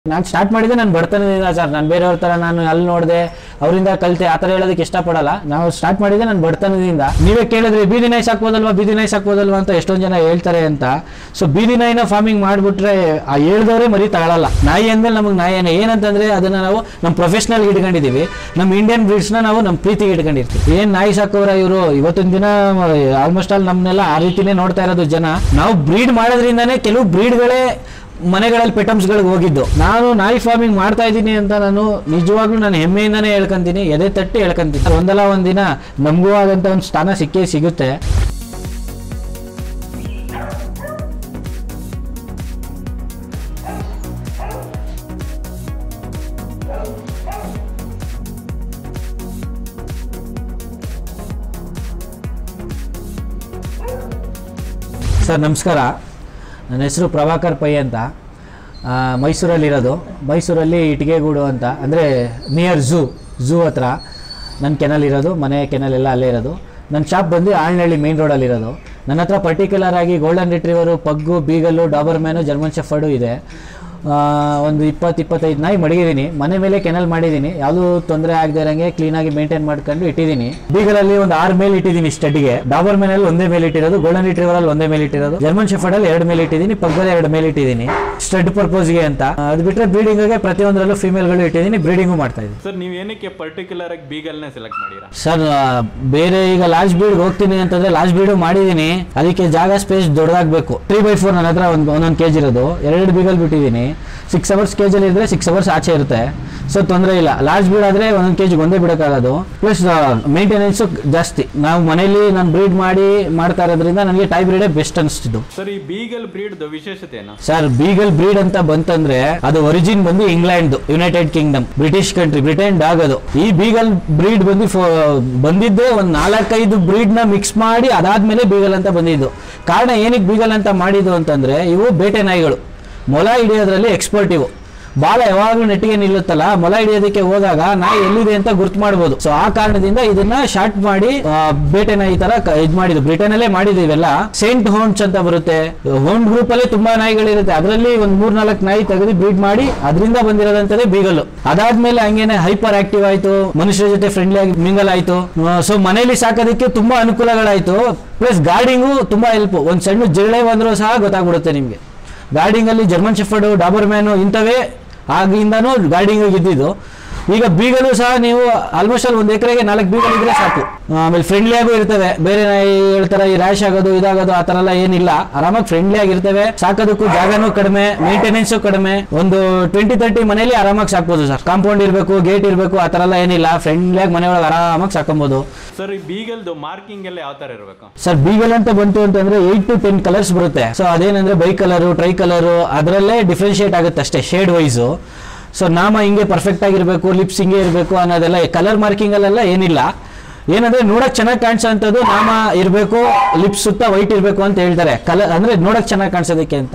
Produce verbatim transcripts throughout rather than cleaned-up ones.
ನಾನು ಸ್ಟಾರ್ಟ್ ಮಾಡಿದೆ ನಾನು ಬಡತನದಿಂದ ಸರ್. ನಾನು ಬೇರೆಯವ್ರ ಥರ ನಾನು ಅಲ್ಲಿ ನೋಡಿದೆ ಅವರಿಂದ ಕಲಿತೆ ಆ ಥರ ಹೇಳೋದಕ್ಕೆ ಇಷ್ಟಪಡಲ್ಲ. ನಾವು ಸ್ಟಾರ್ಟ್ ಮಾಡಿದೆ ನಾನು ಬಡತನದಿಂದ. ನೀವೇ ಕೇಳಿದ್ರೆ ಬೀದಿ ನಾಯಿ ಸಾಕ್ಬೋದಲ್ವಾ ಬೀದಿ ನಾಯಿ ಸಾಕ್ಬೋದಲ್ವಾ ಅಂತ ಎಷ್ಟೊಂದು ಜನ ಹೇಳ್ತಾರೆ ಅಂತ. ಸೊ ಬೀದಿ ನಾಯಿನ ಫಾರ್ಮಿಂಗ್ ಮಾಡಿಬಿಟ್ರೆ ಆ ಹೇಳ್ದವರೇ ಮರಿ ತಗೊಳ್ಳಲ್ಲ. ನಾಯಿ ಅಂದಮೇಲೆ ನಮಗೆ ನಾಯಿನೇ ಏನಂತಂದರೆ ಅದನ್ನು ನಾವು ನಮ್ಮ ಪ್ರೊಫೆಷ್ನಲ್ಗೆ ಇಟ್ಕೊಂಡಿದ್ದೀವಿ. ನಮ್ಮ ಇಂಡಿಯನ್ ಬ್ರೀಡ್ಸ್ನ ನಾವು ನಮ್ಮ ಪ್ರೀತಿಗೆ ಇಟ್ಕೊಂಡಿರ್ತೀವಿ. ಏನು ನಾಯಿ ಸಾಕೋರ ಇವರು ಇವತ್ತಿನ ದಿನ ಆಲ್ಮೋಸ್ಟ್ ಆಲ್ ನಮ್ಮನ್ನೆಲ್ಲ ಆ ರೀತಿನೇ ನೋಡ್ತಾ ಇರೋದು ಜನ. ನಾವು ಬ್ರೀಡ್ ಮಾಡೋದ್ರಿಂದನೇ ಕೆಲವು ಬ್ರೀಡ್ಗಳೇ ಮನೆಗಳಲ್ಲಿ ಪೆಟಮ್ಸ್ಗಳಿಗೆ ಹೋಗಿದ್ದು. ನಾನು ನಾಯಿ ಫಾರ್ಮಿಂಗ್ ಮಾಡ್ತಾ ಇದ್ದೀನಿ ಅಂತ ನಾನು ನಿಜವಾಗ್ಲೂ ನಾನು ಹೆಮ್ಮೆಯಿಂದನೇ ಹೇಳ್ಕೊಂತೀನಿ, ಎದೆ ತಟ್ಟಿ ಹೇಳ್ಕೊಂತೀನಿ. ಒಂದಲ್ಲ ಒಂದಿನ ನಮಗೂ ಆದಂಥ ಒಂದು ಸ್ಥಾನ ಸಿಕ್ಕೇ ಸಿಗುತ್ತೆ. ಸರ್ ನಮಸ್ಕಾರ, ನನ್ನ ಹೆಸರು ಪ್ರಭಾಕರ್ ಪೈ ಅಂತ. ಮೈಸೂರಲ್ಲಿರೋದು. ಮೈಸೂರಲ್ಲಿ ಇಟಿಗೆಗೂಡು ಅಂತ ಅಂದರೆ ನಿಯರ್ ಝೂ ಝೂ ಹತ್ರ ನನ್ನ ಕೆನಲ್ ಇರೋದು. ಮನೆ ಕೆನಲ್ ಎಲ್ಲ ಅಲ್ಲೇ ಇರೋದು. ನನ್ನ ಶಾಪ್ ಬಂದು ಆಳ್ನಹಳ್ಳಿ ಮೇನ್ ರೋಡಲ್ಲಿರೋದು. ನನ್ನ ಹತ್ರ ಪರ್ಟಿಕ್ಯುಲರ್ ಆಗಿ golden retriever, pug, beagle, Doberman, German shepherd ಇದೆ. ಒಂದು ಇಪ್ಪತ್ತು ಇಪ್ಪತ್ತೈದು ನಾಯಿ ಮಡಗಿದ್ದೀನಿ. ಮನೆ ಮೇಲೆ ಕೆನಲ್ ಮಾಡಿದ್ದೀನಿ. ಯಾವುದೂ ತೊಂದರೆ ಆಗದೆ ಇರೋಂಗೆ ಕ್ಲೀನಾಗಿ ಮೇಂಟೈನ್ ಮಾಡ್ಕೊಂಡು ಇಟ್ಟಿದ್ದೀನಿ. ಬೀಗಲಲ್ಲಿ ಒಂದು ಆರು ಮೇಲ್ ಇಟ್ಟಿದ್ದೀನಿ ಸ್ಟಡ್ಗೆ. ಡಾಬರ್ ಮ್ಯಾನಲ್ಲಿ ಒಂದೇ ಮೇಲೆ ಇಟ್ಟಿರೋದು. ಗೋಲ್ಡನ್ ರಿಟ್ರೀವರಲ್ಲಿ ಒಂದೇ ಮೇಲೆ ಇಟ್ಟಿರೋದು. ಜರ್ಮನ್ ಶೆಫರ್ಡಲ್ಲಿ ಎರಡು ಮೇಲೆ ಇಟ್ಟಿದ್ದೀನಿ. ಪಗ್ಗಲ್ಲಿ ಎರಡು ಮೇಲೆ ಇಟ್ಟಿದ್ದೀನಿ ಸ್ಟಡ್ ಪರ್ಪೋಸ್ಗೆ ಅಂತ. ಅದು ಬಿಟ್ಟರೆ ಬ್ರೀಡಿಂಗ್ಗೆ ಪ್ರತಿಯೊಂದರಲ್ಲೂ ಫೀಮೇಲ್ಗಳು ಇಟ್ಟಿದ್ದೀನಿ. ಬ್ರೀಡಿಂಗು ಮಾಡ್ತಾ ಇದ್ದೀನಿ. ಸರ್ ನೀವು ಏನಕ್ಕೆ ಪರ್ಟಿಕ್ಯುಲರ್ ಆಗಿ ಬೀಗಲ್ನೇ ಸೆಲೆಕ್ಟ್ ಮಾಡಿರಾ ಸರ್? ಬೇರೆ ಈಗ ಲಾರ್ಜ್ ಬ್ರೀಡ್ ಹೋಗ್ತೀನಿ ಅಂತಂದ್ರೆ ಲಾರ್ಜ್ ಬ್ರೀಡು ಮಾಡಿದ್ದೀನಿ. ಅದಕ್ಕೆ ಜಾಗ ಸ್ಪೇಸ್ ದೊಡ್ಡದಾಗಬೇಕು. ತ್ರೀ ಬೈ ಫೋರ್ ನನ್ನ ಹತ್ರ ಒಂದು ಒಂದೊಂದು ಕೆ ಜಿ ಇರೋದು. ಎರಡು ಬೀಗಲ್ ಬಿಟ್ಟಿದ್ದೀನಿ. ಸಿಕ್ಸ್ ಅವರ್ಸ್ ಕೆ ಜಿಯಲ್ಲಿ ಇದ್ರೆ ಸಿಕ್ಸ್ ಅವರ್ಸ್ ಆಚೆ ಇರುತ್ತೆ. ಸೊ ತೊಂದರೆ ಇಲ್ಲ. ಲಾರ್ಜ್ ಬ್ರೀಡ್ ಆದರೆ ಒಂದೊಂದು ಕೆ ಜಿಗೆ ಒಂದೇ ಬಿಡೋಕ್ಕಾಗೋದು. ಪ್ಲಸ್ ಮೇಂಟೆನೆನ್ಸು ಜಾಸ್ತಿ. ನಾವು ಮನೇಲಿ ನಾನು ಬ್ರೀಡ್ ಮಾಡಿ ಮಾಡ್ತಾ ಇರೋದ್ರಿಂದ ನನಗೆ ಟೈ ಬ್ರೀಡೇ ಬೆಸ್ಟ್ ಅನಿಸ್ತಿದ್ದು. ಸರ್ ಈ ಬೀಗಲ್ ಬ್ರೀಡ್ ವಿಶೇಷತೆ ಏನು ಸರ್? ಬೀಗಲ್ ಬ್ರೀಡ್ ಅಂತ ಬಂತಂದ್ರೆ ಅದು ಒರಿಜಿನ್ ಬಂದು England, United Kingdom, British country, Britain dog ಅದು. ಈ ಬೀಗಲ್ ಬ್ರೀಡ್ ಬಂದು ಬಂದಿದ್ದೆ ಒಂದು ನಾಲ್ಕೈದು ಬ್ರೀಡ್ ನ ಮಿಕ್ಸ್ ಮಾಡಿ ಅದಾದ್ಮೇಲೆ ಬೀಗಲ್ ಅಂತ ಬಂದಿದ್ದು. ಕಾರಣ ಏನಕ್ಕೆ ಬೀಗಲ್ ಅಂತ ಮಾಡಿದ್ದು ಅಂತಂದ್ರೆ ಇವು ಬೇಟೆ ನಾಯಿಗಳು. ಮೊಲ ಹಿಡಿಯೋದ್ರಲ್ಲಿ ಎಕ್ಸ್ಪರ್ಟ್ ಇವು. ಬಾಲ ಯಾವಾಗಲೂ ನೆಟ್ಟಿಗೆ ನಿಲ್ಲುತ್ತಲ್ಲ, ಮೊಲ ಹಿಡಿಯೋದಕ್ಕೆ ಹೋದಾಗ ನಾಯಿ ಎಲ್ಲಿದೆ ಅಂತ ಗುರ್ತು ಮಾಡ್ಬೋದು. ಸೊ ಆ ಕಾರಣದಿಂದ ಇದನ್ನ ಶಾರ್ಟ್ ಮಾಡಿ ಬೇಟೆ ನಾಯಿ ತರ ಇದ್ ಮಾಡಿದ್ರು. ಬ್ರಿಟನ್ ಅಲ್ಲೇ ಮಾಡಿದ್ವಿ ಇವೆಲ್ಲ. ಸೇಂಟ್ ಹೋಂಡ್ಸ್ ಅಂತ ಬರುತ್ತೆ. ಹೋಂಡ್ ಗ್ರೂಪ್ ಅಲ್ಲಿ ತುಂಬಾ ನಾಯಿಗಳಿರುತ್ತೆ. ಅದರಲ್ಲಿ ಒಂದ್ ಮೂರ್ ನಾಲ್ಕು ನಾಯಿ ತೆಗೆದು ಬ್ರೀಡ್ ಮಾಡಿ ಅದರಿಂದ ಬಂದಿರೋದಂತದೇ ಬೀಗಲ್. ಅದಾದ್ಮೇಲೆ ಹಂಗೇನೆ ಹೈಪರ್ ಆಕ್ಟಿವ್ ಆಯ್ತು, ಮನುಷ್ಯರ ಜೊತೆ ಫ್ರೆಂಡ್ಲಿ ಆಗಿ ಮಿಂಗಲ್ ಆಯ್ತು. ಸೊ ಮನೇಲಿ ಸಾಕೋದಕ್ಕೆ ತುಂಬಾ ಅನುಕೂಲಗಳಾಯ್ತು. ಪ್ಲಸ್ ಗಾರ್ಡಿಂಗು ತುಂಬಾ ಹೆಲ್ಪ್. ಒಂದ್ ಸಣ್ಣ ಜಿರಳೆ ಬಂದರೂ ಸಹ ಗೊತ್ತಾಗ್ಬಿಡುತ್ತೆ ನಿಮ್ಗೆ. ಗಾರ್ಡಿಂಗ್ ಅಲ್ಲಿ ಜರ್ಮನ್ ಶೆಫರ್ಡು, ಡಾಬರ್ ಮ್ಯಾನು ಇಂಥವೇ ಆಗಿಂದನೂ ಗಾರ್ಡಿಂಗ್ ಇದ್ದಿದ್ದು. ಈಗ ಬೀಗಲು ಸಹ ನೀವು ಆಲ್ಮೋಸ್ಟ್ ಅಲ್ಲಿ ಒಂದು ಎಕರೆಗೆ ನಾಲ್ಕು ಬೀಗಲ್ ಇದ್ರೆ ಸಾಕು. ಆಮೇಲೆ ಫ್ರೆಂಡ್ಲಿ ಆಗು ಇರ್ತವೆ. ಬೇರೆ ನಾಯಿ ಹೇಳ್ತಾರೆ ಈ ರ್ಯಾಶ್ ಆಗೋದು ಇದಾಗೋದು ಆ ತರ ಎಲ್ಲ ಏನಿಲ್ಲ. ಆರಾಮಾಗಿ ಫ್ರೆಂಡ್ಲಿ ಆಗಿರ್ತವೆ. ಸಾಕೋದಕ್ಕೂ ಜಾಗನೂ ಕಡಿಮೆ, ಮೇಂಟೆನೆನ್ಸು ಕಡಿಮೆ. ಒಂದು ಟ್ವೆಂಟಿ ತರ್ಟಿ ಮನೇಲಿ ಆರಾಮಾಗಿ ಸಾಕ್ಬೋದು ಸರ್. ಕಾಂಪೌಂಡ್ ಇರಬೇಕು, ಗೇಟ್ ಇರಬೇಕು, ಆ ತರ ಎಲ್ಲ ಏನಿಲ್ಲ. ಫ್ರೆಂಡ್ಲಿ ಆಗಿ ಮನೆ ಒಳಗೆ ಆರಾಮಾಗಿ ಸಾಕೊಬಹುದು. ಸರ್ ಈ ಬೀಗಲ್ದು ಮಾರ್ಕಿಂಗ್ ಎಲ್ಲ ಯಾವ ತರ ಇರಬೇಕು ಸರ್? ಬೀಗಲ್ ಅಂತ ಬಂತು ಅಂತಂದ್ರೆ ಏಟ್ ಟು ಟೆನ್ ಕಲರ್ಸ್ ಬರುತ್ತೆ. ಸೊ ಅದೇನಂದ್ರೆ ಬೈ ಕಲರು, ಟ್ರೈ ಕಲರು, ಅದರಲ್ಲೇ ಡಿಫ್ರೆನ್ಶಿಯೇಟ್ ಆಗುತ್ತೆ ಅಷ್ಟೇ, ಶೇಡ್ ವೈಸು. ಸೊ ನಾಮ ಹಿಂಗೆ ಪರ್ಫೆಕ್ಟ್ ಆಗಿರಬೇಕು, ಲಿಪ್ಸ್ ಹಿಂಗೆ ಇರಬೇಕು ಅನ್ನೋದೆಲ್ಲ ಕಲರ್ ಮಾರ್ಕಿಂಗ್ ಅಲ್ಲೆಲ್ಲ ಏನಿಲ್ಲ. ಏನಂದ್ರೆ ನೋಡಕ್ ಚೆನ್ನಾಗಿ ಕಾಣಿಸೋಂಥದ್ದು ನಾಮ ಇರಬೇಕು, ಲಿಪ್ಸ್ ಸುತ್ತ ವೈಟ್ ಇರಬೇಕು ಅಂತ ಹೇಳ್ತಾರೆ. ಕಲರ್ ಅಂದ್ರೆ ನೋಡಕ್ ಚೆನ್ನಾಗಿ ಕಾಣಿಸೋದಕ್ಕೆ ಅಂತ.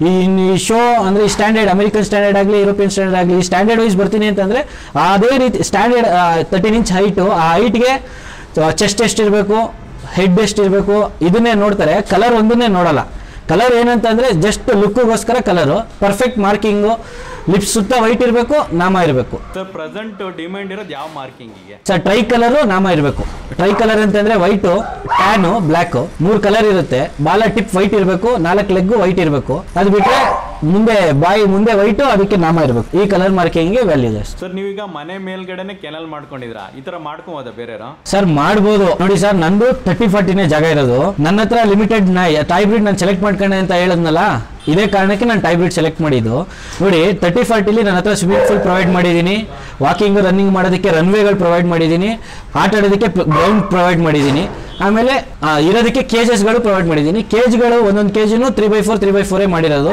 ಈ ಶೋ ಅಂದ್ರೆ ಈ ಸ್ಟ್ಯಾಂಡರ್ಡ್ ಅಮೆರಿಕನ್ ಸ್ಟ್ಯಾಂಡರ್ಡ್ ಆಗಲಿ, ಯುರೋಪಿಯನ್ ಸ್ಟ್ಯಾಂಡರ್ಡ್ ಆಗಲಿ, ಈ ಸ್ಟ್ಯಾಂಡರ್ಡ್ ವೈಸ್ ಬರ್ತೀನಿ ಅಂತಂದ್ರೆ ಅದೇ ರೀತಿ ಸ್ಟ್ಯಾಂಡರ್ಡ್ ತರ್ಟೀನ್ ಇಂಚ್ ಹೈಟು, ಆ ಹೈಟ್ಗೆ ಚೆಸ್ಟ್ ಎಷ್ಟು ಇರಬೇಕು, ಹೆಡ್ ಎಷ್ಟು ಇರಬೇಕು ಇದನ್ನೇ ನೋಡ್ತಾರೆ. ಕಲರ್ ಒಂದನ್ನೇ ನೋಡಲ್ಲ. ಕಲರ್ ಏನಂತಂದ್ರೆ ಜಸ್ಟ್ ಲುಕ್ಗೋಸ್ಕರ ಕಲರು. ಪರ್ಫೆಕ್ಟ್ ಮಾರ್ಕಿಂಗು, ಲಿಪ್ಸ್ ಸುತ್ತ ವೈಟ್ ಇರಬೇಕು, ನಾಮ ಇರಬೇಕು. ಸರ್ ಪ್ರೆಸೆಂಟ್ ಡಿಮ್ಯಾಂಡ್ ಇರೋದು ಯಾವ ಮಾರ್ಕಿಂಗಿಗೆ ಸರ್? ಟ್ರೈ ಕಲರು ನಾಮ ಇರಬೇಕು. ಟ್ರೈ ಕಲರ್ ಅಂತಂದ್ರೆ ವೈಟು, ಟ್ಯಾನು, ಬ್ಲ್ಯಾಕು, ಮೂರು ಕಲರ್ ಇರುತ್ತೆ. ಬಾಲ ಟಿಪ್ ವೈಟ್ ಇರಬೇಕು, ನಾಲ್ಕು ಲೆಗ್ಗು ವೈಟ್ ಇರಬೇಕು. ಅದು ಬಿಟ್ಟರೆ ಮುಂದೆ ಬಾಯಿ ಮುಂದೆ ವೈಟು, ಅದಕ್ಕೆ ನಾಮ ಇರಬೇಕು. ಈ ಕಲರ್ ಮಾರ್ಕಿಂಗ್ಗೆ ವ್ಯಾಲ್ಯೂ ಇದೆ ಸರ್. ನೀವೀಗ ಮನೆ ಮೇಲ್ಗಡೆನೆ ಕೆನಲ್ ಮಾಡ್ಕೊಂಡಿದ್ರ, ಈ ತರ ಮಾಡ್ಕೋಬೋದಾ ಬೇರೆ? ಸರ್ ಮಾಡ್ಬೋದು. ನೋಡಿ ಸರ್, ನಂದು ತರ್ಟಿ ಫಾರ್ಟಿನೇ ಜಾಗ ಇರೋದು. ನನ್ನ ಹತ್ರ ಲಿಮಿಟೆಡ್ ಟೈ ಬ್ರೀಡ್ ನಾನು ಸೆಲೆಕ್ಟ್ ಮಾಡ್ಕೊಂಡೆ ಅಂತ ಹೇಳಿದ್ನಲ್ಲ, ಇದೇ ಕಾರಣಕ್ಕೆ ನಾನು ಟೈ ಬ್ರೀಡ್ ಸೆಲೆಕ್ಟ್ ಮಾಡಿದ್ದು. ನೋಡಿ ತರ್ಟಿ ಫಾರ್ಟಿಲಿ ನನ್ನ ಹತ್ರ ಸ್ವಿಮ್ಮಿಂಗ್ ಪೂಲ್ ಪ್ರೊವೈಡ್ ಮಾಡಿದ್ದೀನಿ. ವಾಕಿಂಗ್ ರನ್ನಿಂಗ್ ಮಾಡೋದಕ್ಕೆ ರನ್ವೇಗಳು ಪ್ರೊವೈಡ್ ಮಾಡಿದ್ದೀನಿ. ಆಟ ಆಡೋದಕ್ಕೆ ಗ್ರೌಂಡ್ ಪ್ರೊವೈಡ್ ಮಾಡಿದ್ದೀನಿ. ಆಮೇಲೆ ಇರೋದಕ್ಕೆ ಕೇಜಸ್ಗಳು ಪ್ರೊವೈಡ್ ಮಾಡಿದ್ದೀನಿ. ಕೇಜ್ಗಳು ಒಂದೊಂದು ಕೇಜಿನೂ three by four three by ಫೋರೇ ಮಾಡಿರೋದು.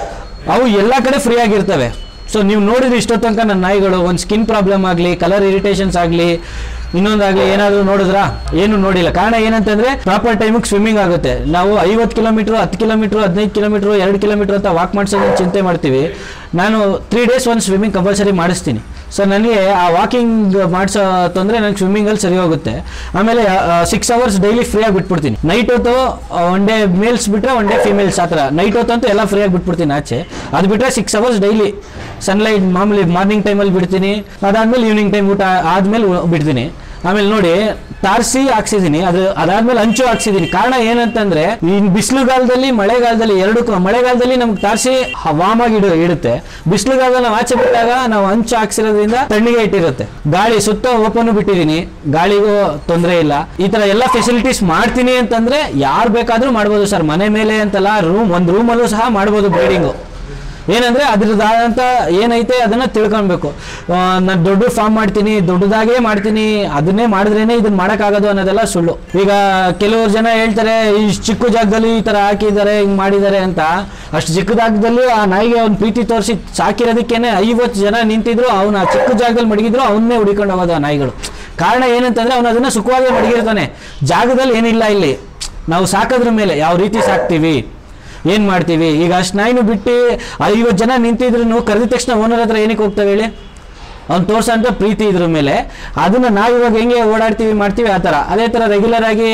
ಅವು ಎಲ್ಲ ಕಡೆ ಫ್ರೀ ಆಗಿರ್ತವೆ. ಸೊ ನೀವು ನೋಡಿದ್ರೆ ಇಷ್ಟೋ ತನಕ ನನ್ನ ನಾಯಿಗಳು ಒಂದು ಸ್ಕಿನ್ ಪ್ರಾಬ್ಲಮ್ ಆಗಲಿ, ಕಲರ್ ಇರಿಟೇಷನ್ಸ್ ಆಗಲಿ, ಇನ್ನೊಂದಾಗಲಿ ಏನಾದರೂ ನೋಡಿದ್ರಾ? ಏನು ನೋಡಿಲ್ಲ. ಕಾರಣ ಏನಂತಂದ್ರೆ ಪ್ರಾಪರ್ ಟೈಮಿಗೆ ಸ್ವಿಮ್ಮಿಂಗ್ ಆಗುತ್ತೆ. ನಾವು ಐವತ್ತು ಕಿಲೋಮೀಟ್ರು, ಹತ್ತು ಕಿಲೋಮೀಟ್ರು, ಹದಿನೈದು ಕಿಲೋಮೀಟ್ರು, ಎರಡು ಕಿಲೋಮೀಟ್ರ್ ಅಂತ ವಾಕ್ ಮಾಡಿಸೋದಕ್ಕೆ ಚಿಂತೆ ಮಾಡ್ತೀವಿ. ನಾನು ತ್ರೀ ಡೇಸ್ ಒಂದು ಸ್ವಿಮ್ಮಿಂಗ್ ಕಂಪಲ್ಸರಿ ಮಾಡಿಸ್ತೀನಿ. ಸೊ ನನಗೆ ಆ ವಾಕಿಂಗ್ ಮಾಡಿಸೋ ತೊಂದರೆ ನನಗೆ ಸ್ವಿಮ್ಮಿಂಗಲ್ಲಿ ಸರಿ ಹೋಗುತ್ತೆ. ಆಮೇಲೆ ಸಿಕ್ಸ್ ಅವರ್ಸ್ ಡೈಲಿ ಫ್ರೀಯಾಗಿ ಬಿಟ್ಬಿಡ್ತೀನಿ. ನೈಟ್ ಹೊತ್ತು ಒನ್ ಡೇ ಮೇಲ್ಸ್ ಬಿಟ್ಟರೆ ಒನ್ ಡೇ ಫಿಮೇಲ್ಸ್ ಆ ಥರ. ನೈಟ್ ಹೊತ್ತು ಅಂತೂ ಎಲ್ಲ ಫ್ರೀಯಾಗಿ ಬಿಟ್ಬಿಡ್ತೀನಿ ಆಚೆ. ಅದು ಬಿಟ್ಟರೆ ಸಿಕ್ಸ್ ಅವರ್ಸ್ ಡೈಲಿ ಸನ್ಲೈಟ್ ಮಾಮೂಲಿ ಮಾರ್ನಿಂಗ್ ಟೈಮಲ್ಲಿ ಬಿಡ್ತೀನಿ. ಅದಾದಮೇಲೆ ಈವ್ನಿಂಗ್ ಟೈಮ್ ಊಟ ಆದಮೇಲೆ ಬಿಡ್ತೀನಿ. ಆಮೇಲೆ ನೋಡಿ ತಾರಸಿ ಹಾಕ್ಸಿದ್ದೀನಿ, ಅದು ಅದಾದ್ಮೇಲೆ ಹಂಚು ಹಾಕ್ಸಿದ್ದೀನಿ. ಕಾರಣ ಏನಂತಂದ್ರೆ ಈ ಬಿಸಿಲುಗಾಲದಲ್ಲಿ ಮಳೆಗಾಲದಲ್ಲಿ ಎರಡಕ್ಕೂ, ಮಳೆಗಾಲದಲ್ಲಿ ನಮ್ಗೆ ತಾರಸಿ ವಾಮ್ ಆಗಿ ಇಡು ಇಡುತ್ತೆ, ಬಿಸಿಲುಗಾಲದಲ್ಲಿ ನಾವು ಆಚೆ ಬಿಟ್ಟಾಗ ನಾವು ಹಂಚು ಹಾಕ್ಸಿರೋದ್ರಿಂದ ತಣ್ಣಗೆ ಇಟ್ಟಿರುತ್ತೆ. ಗಾಳಿ ಸುತ್ತ ಓಪನ್ ಬಿಟ್ಟಿದ್ದೀನಿ, ಗಾಳಿಗೂ ತೊಂದರೆ ಇಲ್ಲ. ಈ ತರ ಎಲ್ಲ ಫೆಸಿಲಿಟೀಸ್ ಮಾಡ್ತೀನಿ ಅಂತಂದ್ರೆ ಯಾರು ಬೇಕಾದ್ರೂ ಮಾಡ್ಬೋದು ಸರ್. ಮನೆ ಮೇಲೆ ಅಂತಲ್ಲ, ರೂಮ್ ಒಂದು ರೂಮಲ್ಲೂ ಸಹ ಮಾಡ್ಬೋದು ಬ್ರೀಡಿಂಗು. ಏನಂದ್ರೆ ಅದ್ರದ್ದಾದಂಥ ಏನೈತೆ ಅದನ್ನ ತಿಳ್ಕೊಳ್ಬೇಕು. ನಾನು ದೊಡ್ಡ ಫಾರ್ಮ್ ಮಾಡ್ತೀನಿ, ದೊಡ್ಡದಾಗೇ ಮಾಡ್ತೀನಿ, ಅದನ್ನೇ ಮಾಡಿದ್ರೇನೆ ಇದನ್ನ ಮಾಡೋಕ್ಕಾಗೋದು ಅನ್ನೋದೆಲ್ಲ ಸುಳ್ಳು. ಈಗ ಕೆಲವರು ಜನ ಹೇಳ್ತಾರೆ ಈ ಚಿಕ್ಕ ಜಾಗದಲ್ಲಿ ಈ ತರ ಹಾಕಿದ್ದಾರೆ, ಹಿಂಗ್ ಮಾಡಿದ್ದಾರೆ ಅಂತ. ಅಷ್ಟು ಚಿಕ್ಕ ಜಾಗದಲ್ಲಿ ಆ ನಾಯಿಗೆ ಅವ್ನ ಪ್ರೀತಿ ತೋರಿಸಿ ಸಾಕಿರೋದಕ್ಕೇನೆ ಐವತ್ತು ಜನ ನಿಂತಿದ್ರು, ಅವ್ನ ಆ ಚಿಕ್ಕ ಜಾಗದಲ್ಲಿ ಮಡಗಿದ್ರು, ಅವನ್ನೇ ಹುಡಿಕೊಂಡು ಹೋಗೋದು ಆ ನಾಯಿಗಳು. ಕಾರಣ ಏನಂತಂದ್ರೆ ಅವನು ಅದನ್ನ ಸುಖವಾಗಿ ಮಡಗಿರ್ತಾನೆ. ಜಾಗದಲ್ಲಿ ಏನಿಲ್ಲ ಇಲ್ಲಿ, ನಾವು ಸಾಕೋದ್ರ ಮೇಲೆ ಯಾವ ರೀತಿ ಸಾಕ್ತೀವಿ, ಏನ್ ಮಾಡ್ತೀವಿ. ಈಗ ಅಷ್ಟು ನಾಯಿನೂ ಬಿಟ್ಟು ಐವತ್ತು ಜನ ನಿಂತಿದ್ರು ಕರೆದ ತಕ್ಷಣ ಓನರ್ ಹತ್ರ ಏನಕ್ಕೆ ಹೋಗ್ತವೆ ಹೇಳಿ? ಅವ್ನು ತೋರ್ಸೋಂಥ ಪ್ರೀತಿ ಇದ್ರ ಮೇಲೆ. ಅದನ್ನ ನಾವು ಇವಾಗ ಹೆಂಗೆ ಓಡಾಡ್ತೀವಿ ಮಾಡ್ತೀವಿ ಆ ಥರ. ಅದೇ ಥರ ರೆಗ್ಯುಲರ್ ಆಗಿ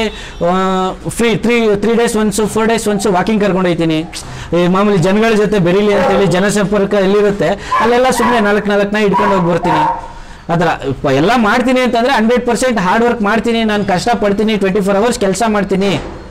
free three three days once four days once walking ಕರ್ಕೊಂಡು ಹೋಗ್ತೀನಿ. ಈ ಮಾಮೂಲಿ ಜನಗಳ ಜೊತೆ ಬೆರೀಲಿ ಅಂತೇಳಿ ಜನಸಂಪರ್ಕ ಎಲ್ಲಿರುತ್ತೆ ಅಲ್ಲೆಲ್ಲ ಸುಮ್ಮನೆ ನಾಲ್ಕು ನಾಲ್ಕು ನಾಯಿ ಇಟ್ಕೊಂಡು ಹೋಗಿ ಬರ್ತೀನಿ. ಆ ಥರ ಎಲ್ಲ ಮಾಡ್ತೀನಿ ಅಂತಂದರೆ ಹಂಡ್ರೆಡ್ ಪರ್ಸೆಂಟ್ ಹಾರ್ಡ್ ವರ್ಕ್ ಮಾಡ್ತೀನಿ, ನಾನು ಕಷ್ಟಪಡ್ತೀನಿ, ಟ್ವೆಂಟಿ ಫೋರ್ ಅವರ್ಸ್ ಕೆಲಸ ಮಾಡ್ತೀನಿ